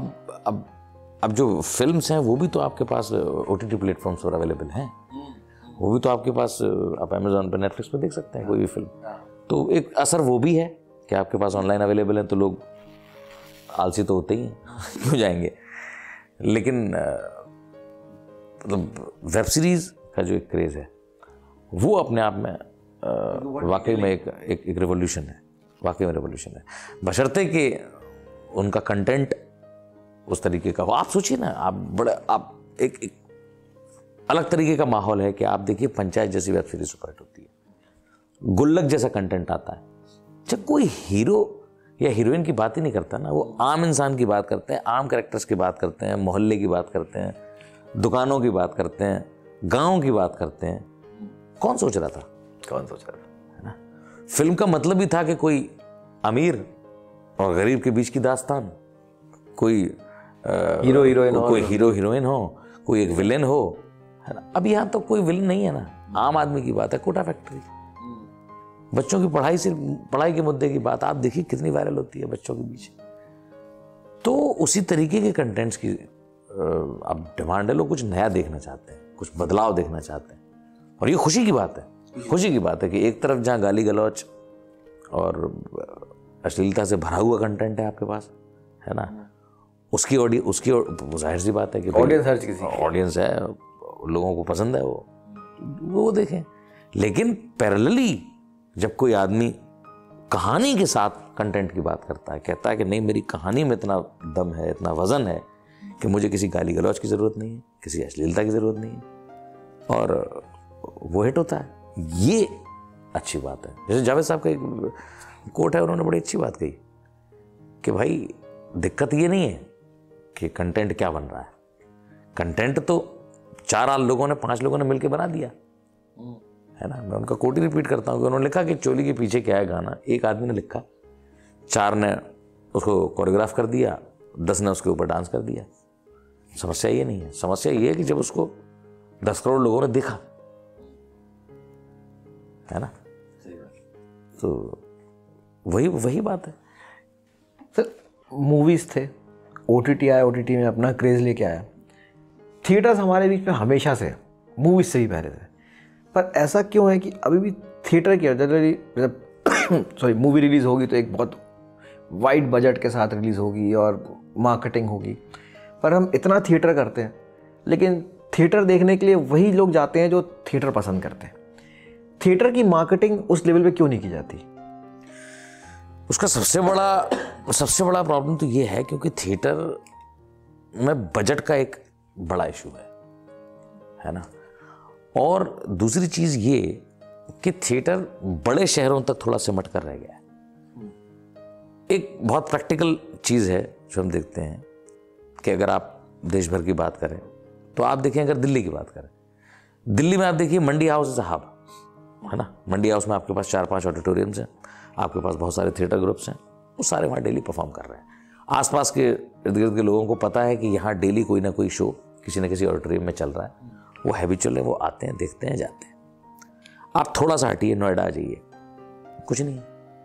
अब जो फिल्म्स हैं वो भी तो आपके पास ओटीटी प्लेटफॉर्म्स पर अवेलेबल हैं। वो भी तो आपके पास, आप अमेजोन पे, नेटफ्लिक्स पे देख सकते हैं कोई भी फिल्म। तो एक असर वो भी है कि आपके पास ऑनलाइन अवेलेबल है, तो लोग आलसी तो होते ही हैं क्यों जाएंगे। लेकिन मतलब वेब सीरीज़ का जो एक क्रेज़ है वो अपने आप में वाकई में एक रिवोल्यूशन है, वाकई में रिवोल्यूशन है, बशर्ते कि उनका कंटेंट उस तरीके का हो। आप सोचिए ना, आप एक अलग तरीके का माहौल है कि आप देखिए पंचायत जैसी वेब सीरीज सुपरहिट होती है, गुल्लक जैसा कंटेंट आता है, जब कोई हीरो या हीरोइन की बात ही नहीं करता ना, वो आम इंसान की बात करते हैं, आम कैरेक्टर्स की बात करते हैं, मोहल्ले की बात करते हैं, दुकानों की बात करते हैं, गाँव की बात करते हैं। कौन सोच रहा था, कौन सोच रहा था, है ना? फिल्म का मतलब ही था कि कोई अमीर और गरीब के बीच की दास्तान, कोई हीरो हीरोइन हो, कोई हीरो हीरोइन हो, कोई एक विलेन हो, है ना? अब यहाँ तो कोई विलेन नहीं है ना, आम आदमी की बात है। कोटा फैक्ट्री, बच्चों की पढ़ाई के मुद्दे की बात आप देखिए कितनी वायरल होती है बच्चों के बीच। तो उसी तरीके के कंटेंट्स की अब डिमांड है। लोग कुछ नया देखना चाहते हैं, कुछ बदलाव देखना चाहते हैं, और ये खुशी की बात है। खुशी की बात है कि एक तरफ जहाँ गाली गलौच और अश्लीलता से भरा हुआ कंटेंट है आपके पास, है ना, उसकी जाहिर सी बात है कि ऑडियंस हर चीज़ की ऑडियंस है, लोगों को पसंद है, वो देखें। लेकिन पैरेलली जब कोई आदमी कहानी के साथ कंटेंट की बात करता है, कहता है कि नहीं मेरी कहानी में इतना दम है, इतना वजन है कि मुझे किसी गाली गलौच की ज़रूरत नहीं है, किसी अश्लीलता की ज़रूरत नहीं है, और वो हिट होता है, ये अच्छी बात है। जैसे जावेद साहब का एक कोट है, उन्होंने बड़ी अच्छी बात कही कि भाई दिक्कत ये नहीं है कि कंटेंट क्या बन रहा है, कंटेंट तो 4 लोगों ने 5 लोगों ने मिलकर बना दिया, है ना। मैं उनका कोट ही रिपीट करता हूँ कि उन्होंने लिखा कि चोली के पीछे क्या है गाना, एक आदमी ने लिखा, 4 ने उसको कोरियोग्राफ कर दिया, 10 ने उसके ऊपर डांस कर दिया। समस्या ये नहीं है, समस्या ये है कि जब उसको 10 करोड़ लोगों ने देखा, है ना, तो वही बात है। सर मूवीज़ थे, OTT आया, OTT में अपना क्रेज़ लेके आया, थिएटर्स हमारे बीच में हमेशा से मूवीज़ से ही पहले थे, पर ऐसा क्यों है कि अभी भी थिएटर की जनरली सॉरी मूवी रिलीज़ होगी तो एक बहुत वाइड बजट के साथ रिलीज़ होगी और मार्केटिंग होगी, पर हम इतना थिएटर करते हैं, लेकिन थिएटर देखने के लिए वही लोग जाते हैं जो थिएटर पसंद करते हैं। थिएटर की मार्केटिंग उस लेवल पे क्यों नहीं की जाती? उसका सबसे बड़ा प्रॉब्लम तो ये है क्योंकि थिएटर में बजट का एक बड़ा इशू है ना, और दूसरी चीज ये कि थिएटर बड़े शहरों तक थोड़ा सिमट कर रह गया है। एक बहुत प्रैक्टिकल चीज है जो हम देखते हैं कि अगर आप देश भर की बात करें तो आप देखें, अगर दिल्ली की बात करें, दिल्ली में आप देखिए मंडी हाउस साहब, है ना, मंडी हाउस में आपके पास 4-5 ऑडिटोरियम्स हैं, आपके पास बहुत सारे थिएटर ग्रुप्स हैं, वो सारे वहाँ डेली परफॉर्म कर रहे हैं। आसपास के इर्द गिर्द के लोगों को पता है कि यहाँ डेली कोई ना कोई शो किसी न किसी ऑडिटोरियम में चल रहा है, वो हैबिचुअल है, वो आते हैं, देखते हैं, जाते हैं। आप थोड़ा सा हटिए, नोएडा आ जाइए, कुछ नहीं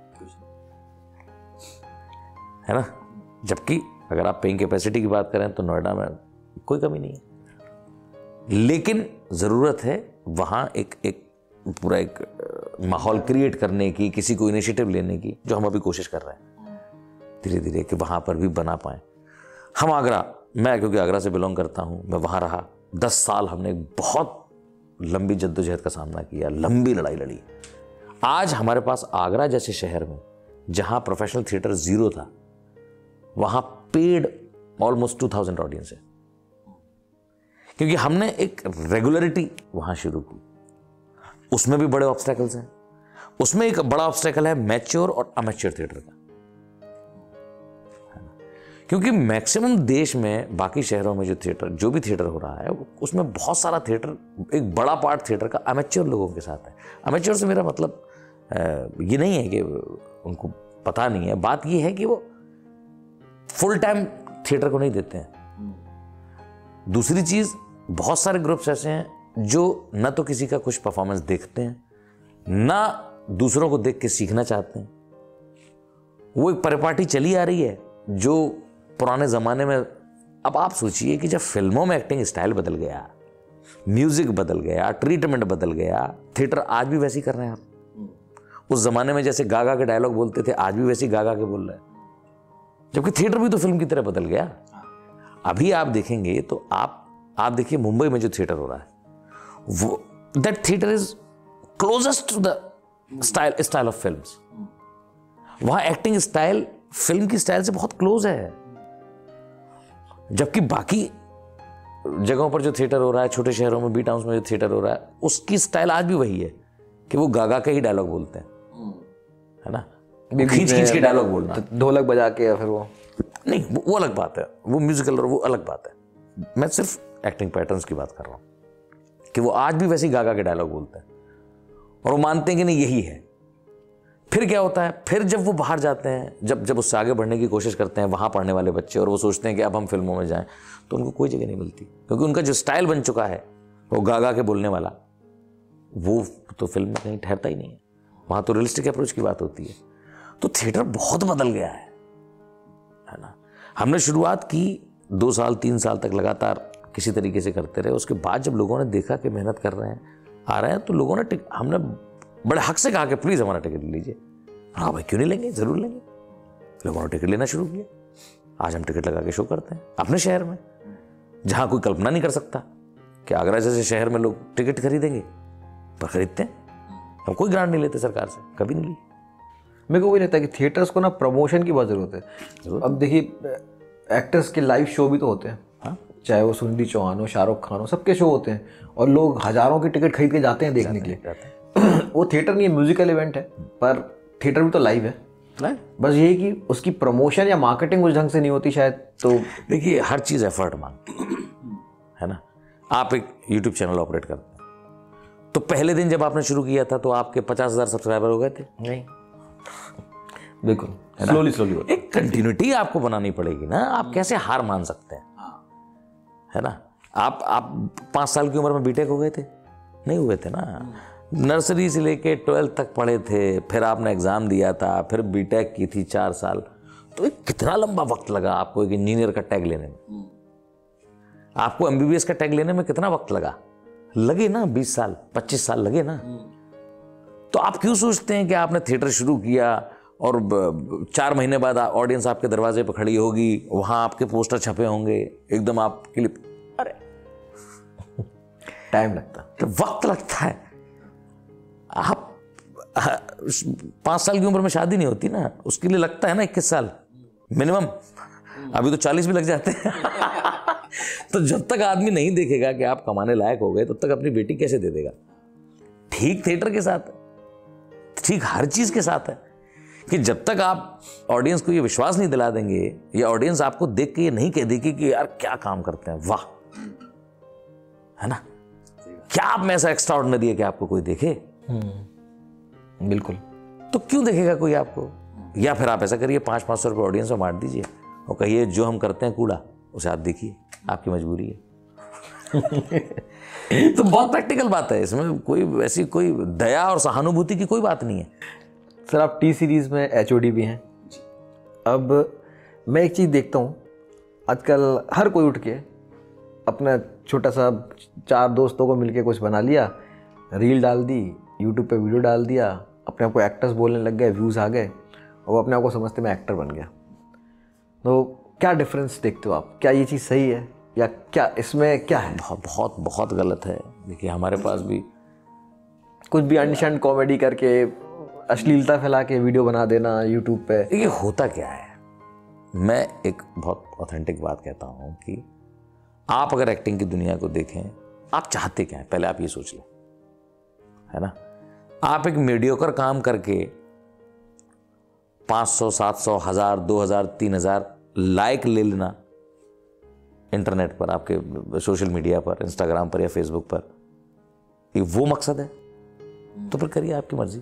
है ना, जबकि अगर आप पेइंग कैपेसिटी की बात करें तो नोएडा में कोई कमी नहीं है, लेकिन ज़रूरत है वहाँ एक पूरा एक माहौल क्रिएट करने की, किसी को इनिशिएटिव लेने की, जो हम अभी कोशिश कर रहे हैं धीरे धीरे कि वहाँ पर भी बना पाएँ। हम आगरा, मैं क्योंकि आगरा से बिलोंग करता हूँ, मैं वहाँ रहा 10 साल, हमने एक बहुत लंबी जद्दोजहद का सामना किया, लंबी लड़ाई लड़ी। आज हमारे पास आगरा जैसे शहर में जहाँ प्रोफेशनल थिएटर 0 था, वहाँ पेड ऑलमोस्ट 2000 ऑडियंस है, क्योंकि हमने एक रेगुलरिटी वहाँ शुरू की। उसमें भी बड़े ऑब्स्टेकल्स हैं, उसमें एक बड़ा ऑब्स्टेकल है मैच्योर और अमेच्योर थिएटर का, क्योंकि मैक्सिमम देश में बाकी शहरों में जो भी थिएटर हो रहा है उसमें बहुत सारा थिएटर, एक बड़ा पार्ट थिएटर का अमेच्योर लोगों के साथ है। अमेच्योर से मेरा मतलब ये नहीं है कि उनको पता नहीं है, बात ये है कि वो फुल टाइम थिएटर को नहीं देते हैं। दूसरी चीज, बहुत सारे ग्रुप्स ऐसे हैं जो न तो किसी का कुछ परफॉर्मेंस देखते हैं, ना दूसरों को देख के सीखना चाहते हैं। वो एक परिपाटी चली आ रही है जो पुराने ज़माने में, अब आप सोचिए कि जब फिल्मों में एक्टिंग स्टाइल बदल गया, म्यूजिक बदल गया, ट्रीटमेंट बदल गया, थिएटर आज भी वैसी कर रहे हैं आप। उस ज़माने में जैसे गागा के डायलॉग बोलते थे, आज भी वैसी गागा के बोल रहे हैं, जबकि थिएटर भी तो फिल्म की तरह बदल गया। अभी आप देखेंगे तो आप देखिए मुंबई में जो थिएटर हो रहा है, वो that theatre is closest to the style of films. वहां एक्टिंग स्टाइल फिल्म की स्टाइल से बहुत क्लोज है, जबकि बाकी जगहों पर जो थिएटर हो रहा है, छोटे शहरों में, बी टाउन्स में जो थिएटर हो रहा है, उसकी स्टाइल आज भी वही है कि वो गागा के ही डायलॉग बोलते हैं, है ना, खींच खींच के डायलॉग बोलना, ढोलक बजा के, या फिर वो नहीं, वो अलग बात है, वो म्यूजिकल और वो अलग बात है। मैं सिर्फ एक्टिंग पैटर्न्स की बात कर रहा हूं कि वो आज भी वैसे ही गागा के डायलॉग बोलते हैं और वो मानते हैं कि नहीं यही है। फिर क्या होता है, फिर जब वो बाहर जाते हैं, जब उससे आगे बढ़ने की कोशिश करते हैं वहां पढ़ने वाले बच्चे, और वो सोचते हैं कि अब हम फिल्मों में जाएं, तो उनको कोई जगह नहीं मिलती, क्योंकि उनका जो स्टाइल बन चुका है वो गागा के बोलने वाला, वो तो फिल्म में कहीं ठहरता ही नहीं है। वहां तो रियलिस्टिक अप्रोच की बात होती है। तो थिएटर बहुत बदल गया है ना। हमने शुरुआत की 2 साल 3 साल तक लगातार किसी तरीके से करते रहे, उसके बाद जब लोगों ने देखा कि मेहनत कर रहे हैं, आ रहे हैं, तो लोगों ने हमने बड़े हक से कहा कि प्लीज हमारा टिकट ले लीजिए। हाँ भाई, क्यों नहीं लेंगे, जरूर लेंगे। लोगों ने टिकट लेना शुरू किया। आज हम टिकट लगा के शो करते हैं अपने शहर में, जहां कोई कल्पना नहीं कर सकता कि आगरा जैसे शहर में लोग टिकट खरीदेंगे, पर खरीदते हैं। हम कोई ग्रांट नहीं लेते सरकार से, कभी नहीं ली। मेरे को वही लगता है कि थिएटर्स को ना प्रमोशन की बहुत जरूरत है। अब देखिए, एक्टर्स के लाइव शो भी तो होते हैं, हाँ? चाहे वो सुनिधि चौहान हो, शाहरुख खान हो, सबके शो होते हैं, और लोग हजारों की टिकट खरीद के जाते हैं देखने के लिए। वो थिएटर नहीं है, म्यूजिकल इवेंट है, पर थिएटर भी तो लाइव है। बस यही कि उसकी प्रमोशन या मार्केटिंग उस ढंग से नहीं होती शायद। तो देखिए, हर चीज एफर्ट मांगती है ना। आप एक यूट्यूब चैनल ऑपरेट करते हैं, तो पहले दिन जब आपने शुरू किया था तो आपके 50,000 सब्सक्राइबर हो गए थे? नहीं, बिल्कुल स्लोली होता। एक कंटिन्यूटी आपको बनानी पड़ेगी ना। आप कैसे हार मान सकते हैं, है ना। आप 5 साल की उम्र में बीटेक हो गए थे? नहीं हुए थे ना। नर्सरी से लेके 12th तक पढ़े थे, फिर आपने एग्जाम दिया था, फिर बीटेक की थी 4 साल। तो एक कितना लंबा वक्त लगा आपको एक इंजीनियर का टैग लेने में? आपको एमबीबीएस का टैग लेने में कितना वक्त लगा? लगे ना 20 साल 25 साल लगे ना। तो आप क्यों सोचते हैं कि आपने थिएटर शुरू किया और 4 महीने बाद ऑडियंस आपके दरवाजे पर खड़ी होगी, वहां आपके पोस्टर छपे होंगे, एकदम आपके लिए? अरे टाइम लगता है, तो वक्त लगता है। आप 5 साल की उम्र में शादी नहीं होती ना, उसके लिए लगता है ना 21 साल मिनिमम। अभी तो 40 भी लग जाते हैं। तो जब तक आदमी नहीं देखेगा कि आप कमाने लायक हो गए, तब तक अपनी बेटी कैसे दे देगा? ठीक थिएटर के साथ, ठीक हर चीज के साथ है कि जब तक आप ऑडियंस को ये विश्वास नहीं दिला देंगे, या ऑडियंस आपको देख के ये नहीं कह देगी कि यार क्या काम करते हैं, वाह, है ना, क्या आप में ऐसा एक्स्ट्राऑर्डिनरी है कि आपको कोई देखे? बिल्कुल। तो क्यों देखेगा कोई आपको? या फिर आप ऐसा करिए, 500-500 रुपये ऑडियंस में बांट दीजिए और कहिए जो हम करते हैं कूड़ा, उसे आप देखिए, आपकी मजबूरी है। तो बहुत प्रैक्टिकल बात है, इसमें कोई ऐसी कोई दया और सहानुभूति की कोई बात नहीं है। सर, आप टी सीरीज में एचओडी भी हैं। अब मैं एक चीज़ देखता हूँ, आजकल हर कोई उठ के अपना छोटा सा 4 दोस्तों को मिलके कुछ बना लिया, रील डाल दी, यूट्यूब पे वीडियो डाल दिया, अपने आप को एक्टर्स बोलने लग गए, व्यूज़ आ गए, और वो अपने आप को समझते मैं एक्टर बन गया। तो क्या डिफरेंस देखते हो आप? क्या ये चीज़ सही है, या क्या इसमें क्या है? बहुत बहुत गलत है। देखिए, हमारे पास भी कुछ भी अनशंड कॉमेडी करके, अश्लीलता फैला के वीडियो बना देना यूट्यूब पे। ये होता क्या है, मैं एक बहुत ऑथेंटिक बात कहता हूँ कि आप अगर एक्टिंग की दुनिया को देखें, आप चाहते क्या हैं, पहले आप ये सोच लें, है ना। आप एक मीडियोकर काम करके 500, 700, 1000, 2000, 3000 लाइक ले लेना इंटरनेट पर, आपके सोशल मीडिया पर, इंस्टाग्राम पर या फेसबुक पर, ये वो मकसद है? तो फिर करिए, आपकी मर्जी।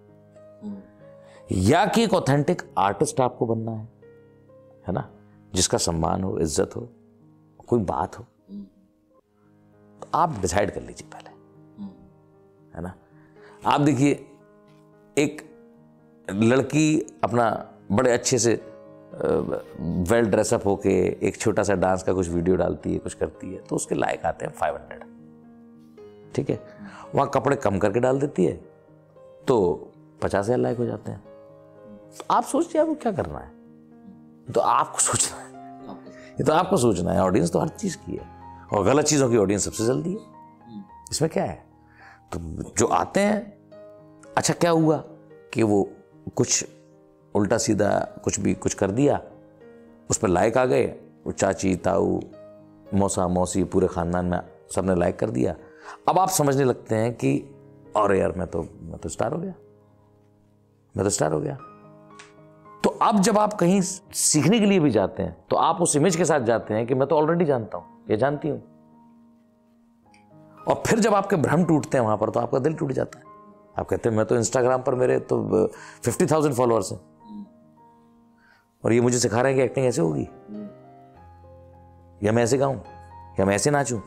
या कि एक ऑथेंटिक आर्टिस्ट आपको बनना है ना, जिसका सम्मान हो, इज्जत हो, कोई बात हो, तो आप डिसाइड कर लीजिए पहले, है ना। आप देखिए, एक लड़की अपना बड़े अच्छे से वेल ड्रेसअप होके एक छोटा सा डांस का कुछ वीडियो डालती है, कुछ करती है, तो उसके लाइक आते हैं 500, ठीक है। वहां कपड़े कम करके डाल देती है तो 50,000 लाइक हो जाते हैं। तो आप सोचिए आपको क्या करना है, तो आपको सोचना है, ये तो आपको सोचना है। ऑडियंस तो हर चीज की है, और गलत चीजों की ऑडियंस सबसे जल्दी है। इसमें क्या है, तो जो आते हैं अच्छा क्या हुआ कि वो कुछ उल्टा सीधा कुछ कर दिया, उस पर लाइक आ गए, वो चाची ताऊ मौसा मौसी पूरे ख़ानदान में सबने लाइक कर दिया। अब आप समझने लगते हैं कि अरे यार मैं तो स्टार हो गया, मैं तो स्टार हो गया। तो अब जब आप कहीं सीखने के लिए भी जाते हैं तो आप उस इमेज के साथ जाते हैं कि मैं तो ऑलरेडी जानता हूं या जानती हूं, और फिर जब आपके भ्रम टूटते हैं वहां पर तो आपका दिल टूट जाता है। आप कहते हैं मैं तो इंस्टाग्राम पर मेरे तो 50,000 फॉलोअर्स हैं और ये मुझे सिखा रहे हैं कि एक्टिंग ऐसे होगी, या मैं ऐसे गाऊं, या मैं ऐसे नाचूं।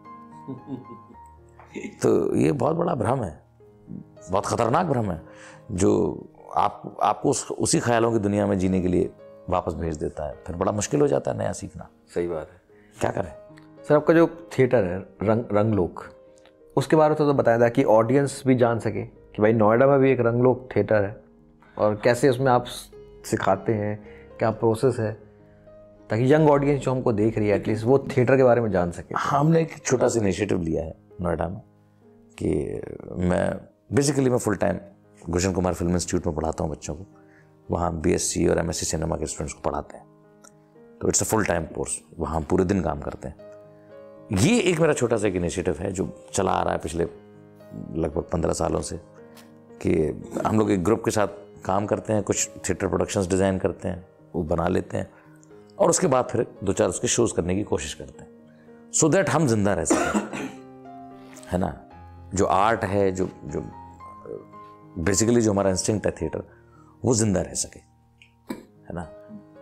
तो ये बहुत बड़ा भ्रम है, बहुत खतरनाक भ्रम है, जो आपको उसी ख्यालों की दुनिया में जीने के लिए वापस भेज देता है। फिर बड़ा मुश्किल हो जाता है नया सीखना। सही बात है। क्या करें सर, आपका जो थिएटर है रंगलोक, उसके बारे में तो बताया था कि ऑडियंस भी जान सके कि भाई नोएडा में भी एक रंगलोक थिएटर है, और कैसे उसमें आप सिखाते हैं, क्या प्रोसेस है, ताकि यंग ऑडियंस जो हमको देख रही है एटलीस्ट वो थिएटर के बारे में जान सके। हमने एक छोटा सा इनिशिएटिव लिया है नोएडा में कि मैं full time Gulshan Kumar film institute में पढ़ाता हूँ बच्चों को। वहाँ BSc और MSc सिनेमा के स्टूडेंट्स को पढ़ाते हैं, तो it's a full time course, वहाँ हम पूरे दिन काम करते हैं। ये एक मेरा छोटा सा एक इनिशिएटिव है जो चला आ रहा है पिछले लगभग 15 सालों से, कि हम लोग एक ग्रुप के साथ काम करते हैं, कुछ थिएटर प्रोडक्शंस डिज़ाइन करते हैं, वो बना लेते हैं, और उसके बाद फिर 2-4 उसके शोज़ करने की कोशिश करते हैं, सो दैट हम जिंदा रह सकें, है ना। जो आर्ट है, जो बेसिकली जो हमारा इंस्टिंक्ट है थिएटर, वो जिंदा रह सके, है ना।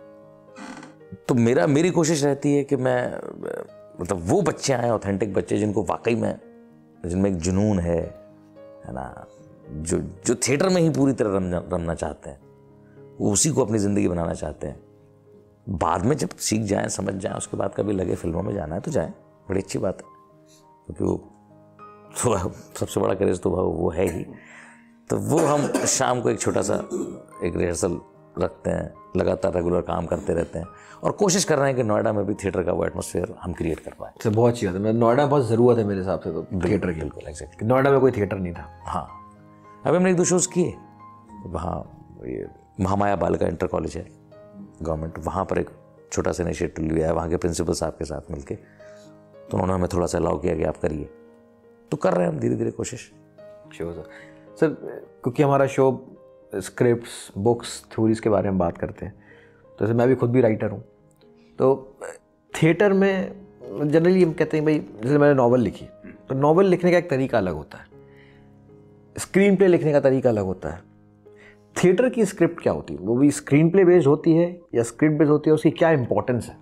तो मेरी कोशिश रहती है कि मैं मतलब वो बच्चे आए, ऑथेंटिक बच्चे जिनको वाकई में, जिनमें एक जुनून है ना, जो थिएटर में ही पूरी तरह रमना चाहते हैं, वो उसी को अपनी ज़िंदगी बनाना चाहते हैं। बाद में जब सीख जाएं, समझ जाएं, उसके बाद कभी लगे फिल्मों में जाना है तो जाएं, बड़ी अच्छी बात है, क्योंकि वो तो सबसे बड़ा क्रेज़ तो वो है ही। तो वो हम शाम को एक छोटा सा एक रिहर्सल रखते हैं, लगातार रेगुलर काम करते रहते हैं, और कोशिश कर रहे हैं कि नोएडा में भी थिएटर का वो एटमॉस्फेयर हम क्रिएट कर पाएँ। तो बहुत अच्छी बात है। नोएडा में बहुत ज़रूरत है मेरे हिसाब से तो थिएटर की। बिल्कुल एग्जैक्टली। नोएडा में कोई थिएटर नहीं था। हाँ, अभी हमने 1-2 शोज़ किए वहाँ। ये महामाया बालिका इंटर कॉलेज है गवर्नमेंट, वहाँ पर एक छोटा सा इनिशिएटिव लिया है वहाँ के प्रिंसिपल साहब के साथ मिलके, तो उन्होंने हमें थोड़ा सा अलाउ किया कि आप करिए, तो कर रहे हैं हम धीरे धीरे कोशिश। श्योर सर, क्योंकि हमारा शो स्क्रिप्ट्स, बुक्स, थ्योरीज के बारे में बात करते हैं, तो जैसे मैं भी खुद भी राइटर हूँ, तो थिएटर में जनरली हम कहते हैं भाई, जैसे मैंने नॉवल लिखी, तो नॉवल लिखने का एक तरीका अलग होता है, स्क्रीन प्ले लिखने का तरीका अलग होता है। थिएटर की स्क्रिप्ट क्या होती है? वो भी स्क्रीन प्ले बेस्ड होती है या स्क्रिप्ट बेस्ड होती है? उसकी क्या इंपॉर्टेंस है?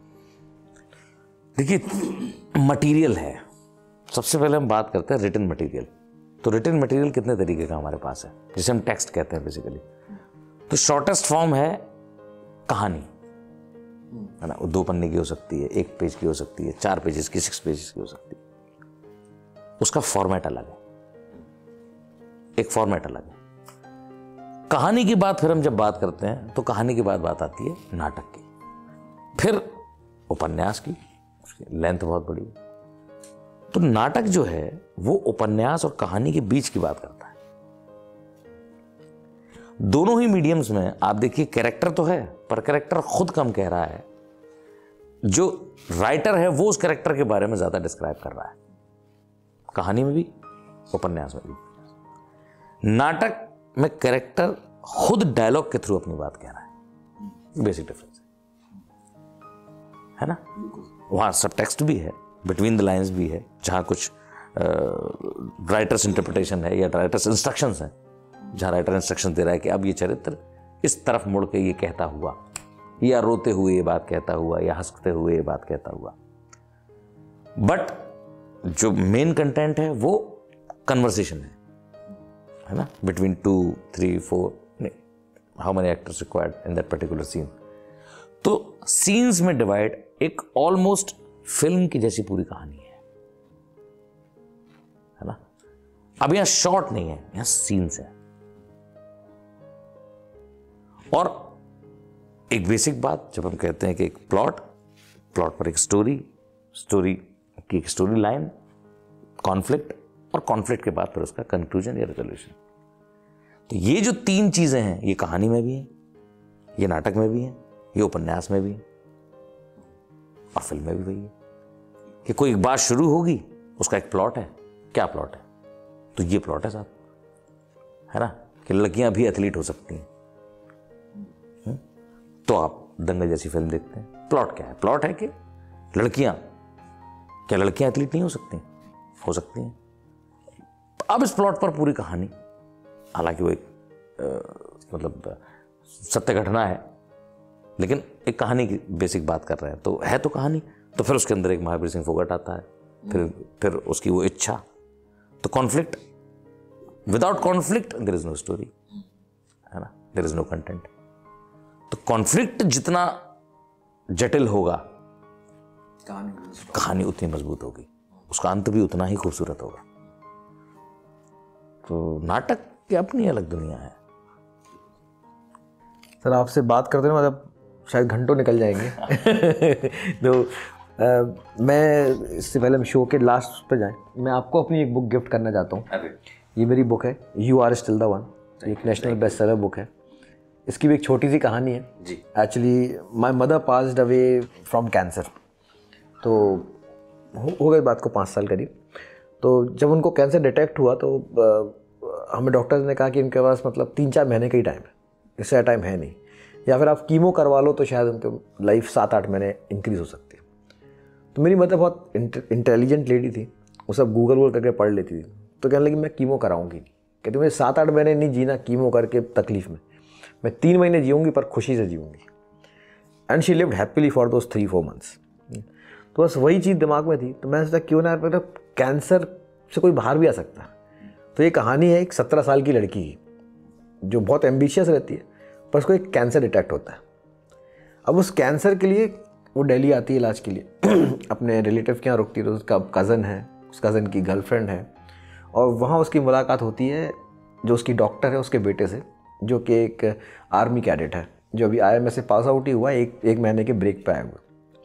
देखिए, मटेरियल है, सबसे पहले हम बात करते हैं रिटन मटेरियल। तो रिटन मटेरियल कितने तरीके का हमारे पास है, जिसे हम टेक्स्ट कहते हैं बेसिकली। तो शॉर्टेस्ट फॉर्म है कहानी, है ना, वो 2 पन्ने की हो सकती है, 1 पेज की हो सकती है, 4 पेजेस की, 6 पेजेस की हो सकती है। उसका फॉर्मेट अलग है, एक फॉर्मेट अलग है। कहानी की बात फिर हम जब बात करते हैं तो कहानी के बाद बात आती है नाटक की, फिर उपन्यास की, उसकी लेंथ बहुत बड़ी है। तो नाटक जो है वो उपन्यास और कहानी के बीच की बात करता है। दोनों ही मीडियम्स में आप देखिए कैरेक्टर तो है, पर कैरेक्टर खुद कम कह रहा है, जो राइटर है वो उस कैरेक्टर के बारे में ज्यादा डिस्क्राइब कर रहा है, कहानी में भी, उपन्यास में भी। नाटक में कैरेक्टर खुद डायलॉग के थ्रू अपनी बात कह रहा है, बेसिक डिफरेंस है ना। वहां सब टेक्स्ट भी है, बिटवीन द लाइन्स भी है, जहां कुछ राइटर्स इंटरप्रिटेशन है या राइटर्स इंस्ट्रक्शंस हैं, जहां राइटर इंस्ट्रक्शन दे रहा है कि अब ये चरित्र इस तरफ मुड़ के ये कहता हुआ, या रोते हुए ये बात कहता हुआ, या हंसते हुए ये बात कहता हुआ। बट जो मेन कंटेंट है वो कन्वर्सेशन है ना, between 2, 3, 4, how many actors required in that particular scene. तो सीन्स में डिवाइड एक ऑलमोस्ट फिल्म की जैसी पूरी कहानी है ना। अब यहां शॉर्ट नहीं है, यहां सीन्स है। और एक बेसिक बात, जब हम कहते हैं कि एक प्लॉट पर एक स्टोरी की एक स्टोरी लाइन, कॉन्फ्लिक्ट, और कॉन्फ्लिक्ट के बाद फिर उसका कंक्लूजन या रेजोल्यूशन। तो ये जो 3 चीजें हैं, ये कहानी में भी है, ये नाटक में भी है, ये उपन्यास में भी है, और फिल्म में भी वही है कि कोई एक बात शुरू होगी, उसका एक प्लॉट है। क्या प्लॉट है? तो ये प्लॉट है साहब, है ना, कि लड़कियां भी एथलीट हो सकती हैं। तो आप दंगल जैसी फिल्म देखते हैं, प्लॉट क्या है? प्लॉट है कि क्या लड़कियां एथलीट नहीं हो सकती? हो सकती हैं। अब इस प्लॉट पर पूरी कहानी, हालांकि वो एक मतलब सत्य घटना है, लेकिन एक कहानी की बेसिक बात कर रहे हैं, तो है तो कहानी। तो फिर उसके अंदर एक महावीर सिंह फोगाट आता है, फिर उसकी वो इच्छा, तो conflict, without conflict there is no story, है ना, देयर इज नो कंटेंट। तो कॉन्फ्लिक्ट जितना जटिल होगा, कहानी उतनी मजबूत होगी, उसका अंत भी उतना ही खूबसूरत होगा। तो नाटक की अपनी अलग दुनिया है। सर आपसे बात करते हैं मतलब शायद घंटों निकल जाएंगे। तो मैं इससे पहले हम शो के लास्ट पे जाएं, मैं आपको अपनी एक बुक गिफ्ट करना चाहता हूँ। ये मेरी बुक है, you are still the one, एक नेशनल बेस्ट सेलर बुक है। इसकी भी एक छोटी सी कहानी है जी। Actually my mother passed away from cancer, तो हो गई बात को 5 साल करीब। तो जब उनको कैंसर डिटेक्ट हुआ तो हमें डॉक्टर्स ने कहा कि इनके पास मतलब 3-4 महीने का ही टाइम है, इससे टाइम है नहीं, या फिर आप कीमो करवा लो तो शायद उनकी लाइफ 7-8 महीने इंक्रीज़ हो सकती है। तो मेरी मदर बहुत इंटेलिजेंट लेडी थी, वो सब गूगल करके पढ़ लेती थी। तो कहने लगी मैं कीमो कराऊंगी, कहती मुझे 7-8 महीने नहीं जीना कीमो करके तकलीफ में, मैं 3 महीने जीऊँगी पर खुशी से जीऊँगी। And she lived happily for those 3-4 months. तो बस वही चीज़ दिमाग में थी, तो मैंने सोचा क्यों ना मतलब कैंसर से कोई बाहर भी आ सकता है। तो ये कहानी है एक 17 साल की लड़की की जो बहुत एम्बिशियस रहती है, पर उसको एक कैंसर डिटेक्ट होता है। अब उस कैंसर के लिए वो दिल्ली आती है इलाज के लिए, अपने रिलेटिव के यहाँ रुकती है। तो उसका कज़न है, उस कज़न की गर्लफ्रेंड है, और वहाँ उसकी मुलाकात होती है जो उसकी डॉक्टर है उसके बेटे से, जो कि एक आर्मी कैडेट है, जो अभी IMS से पास आउट ही हुआ, एक महीने के ब्रेक पे आया हुआ।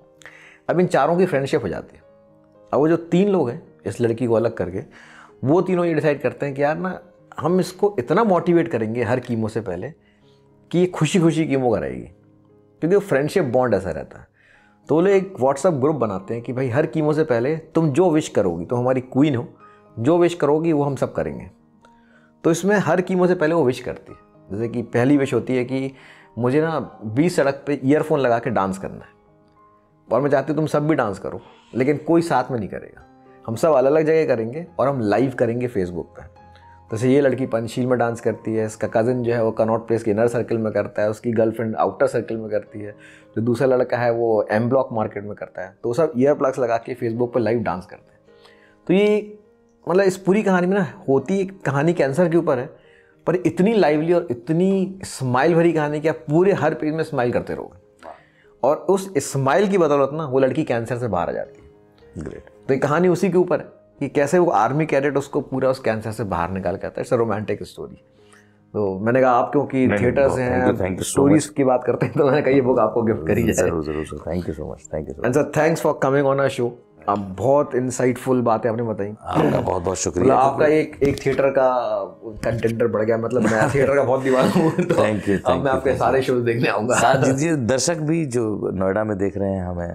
अब इन चारों की फ्रेंडशिप हो जाती है। अब वो जो 3 लोग हैं इस लड़की को अलग करके, वो तीनों ये डिसाइड करते हैं कि यार ना हम इसको इतना मोटिवेट करेंगे हर कीमो से पहले कि ये खुशी खुशी कीमो कराएगी, क्योंकि वो फ्रेंडशिप बॉन्ड ऐसा रहता है। तो वो लोग एक व्हाट्सअप ग्रुप बनाते हैं कि भाई हर कीमो से पहले तुम जो विश करोगी, तो हमारी क्वीन हो, जो विश करोगी वो हम सब करेंगे। तो इसमें हर कीमो से पहले वो विश करती है। जैसे कि पहली विश होती है कि मुझे ना 20 सड़क पे ईयरफोन लगा के डांस करना है, और मैं चाहती हूँ तुम सब भी डांस करो, लेकिन कोई साथ में नहीं करेगा, हम सब अलग अलग जगह करेंगे और हम लाइव करेंगे फेसबुक पे। जैसे ये लड़की पंचशील में डांस करती है, इसका कज़न जो है वो कनॉट प्लेस के इनर सर्कल में करता है, उसकी गर्लफ्रेंड आउटर सर्कल में करती है, जो दूसरा लड़का है वो M ब्लॉक मार्केट में करता है। तो वो सब ईयर प्लग्स लगा के फेसबुक पर लाइव डांस करते हैं। तो ये मतलब इस पूरी कहानी में ना होती कहानी कैंसर के ऊपर है, पर इतनी लाइवली और इतनी स्माइल भरी कहानी कि आप पूरे हर पेज में स्माइल करते रहोगे, और उस स्माइल की बदौलत ना वो लड़की कैंसर से बाहर आ जाती है। ग्रेट। तो ये कहानी उसी के ऊपर है कि कैसे वो आर्मी कैडेट उसको पूरा उस कैंसर से बाहर निकाल के आता है। It's a romantic story. तो मैंने कहा आप क्योंकि थिएटर्स हैं, स्टोरीज की बात करते हैं, तो मैंने कहा ये बुक आपको गिफ्ट करी जाए। जरूर जरूर sir, thank you so much, thank you. And sir thanks for coming on our show. आप बहुत इंसाइटफुल बातें आपने बताई, आपका बहुत बहुत शुक्रिया। आपका एक थिएटर का कंटेंटर बढ़ गया, मतलब मैं थिएटर का बहुत दीवाना हूँ। तो थैंक यू। अब मैं आपके सारे शोज देखने आऊँगा। साथ दीजिए, दर्शक भी जो नोएडा में देख रहे हैं हमें,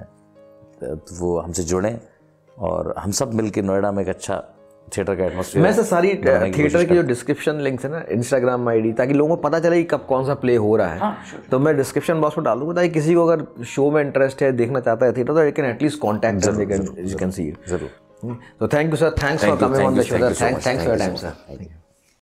वो हमसे जुड़ें और हम सब मिलकर नोएडा में एक अच्छा थिएटर का एटमॉस्फेयर। मैं सर सारी थिएटर की जो डिस्क्रिप्शन लिंक्स है ना, इंस्टाग्राम ID, ताकि लोगों को पता चले कि कब कौन सा प्ले हो रहा है। तो मैं डिस्क्रिप्शन बॉक्स में डाल दूंगा, ताकि किसी को अगर शो में इंटरेस्ट है, देखना चाहता है थिएटर, तो you can at least contact you can see it. जरूर। तो thank you sir, thanks for coming on the show sir, thanks for your time sir.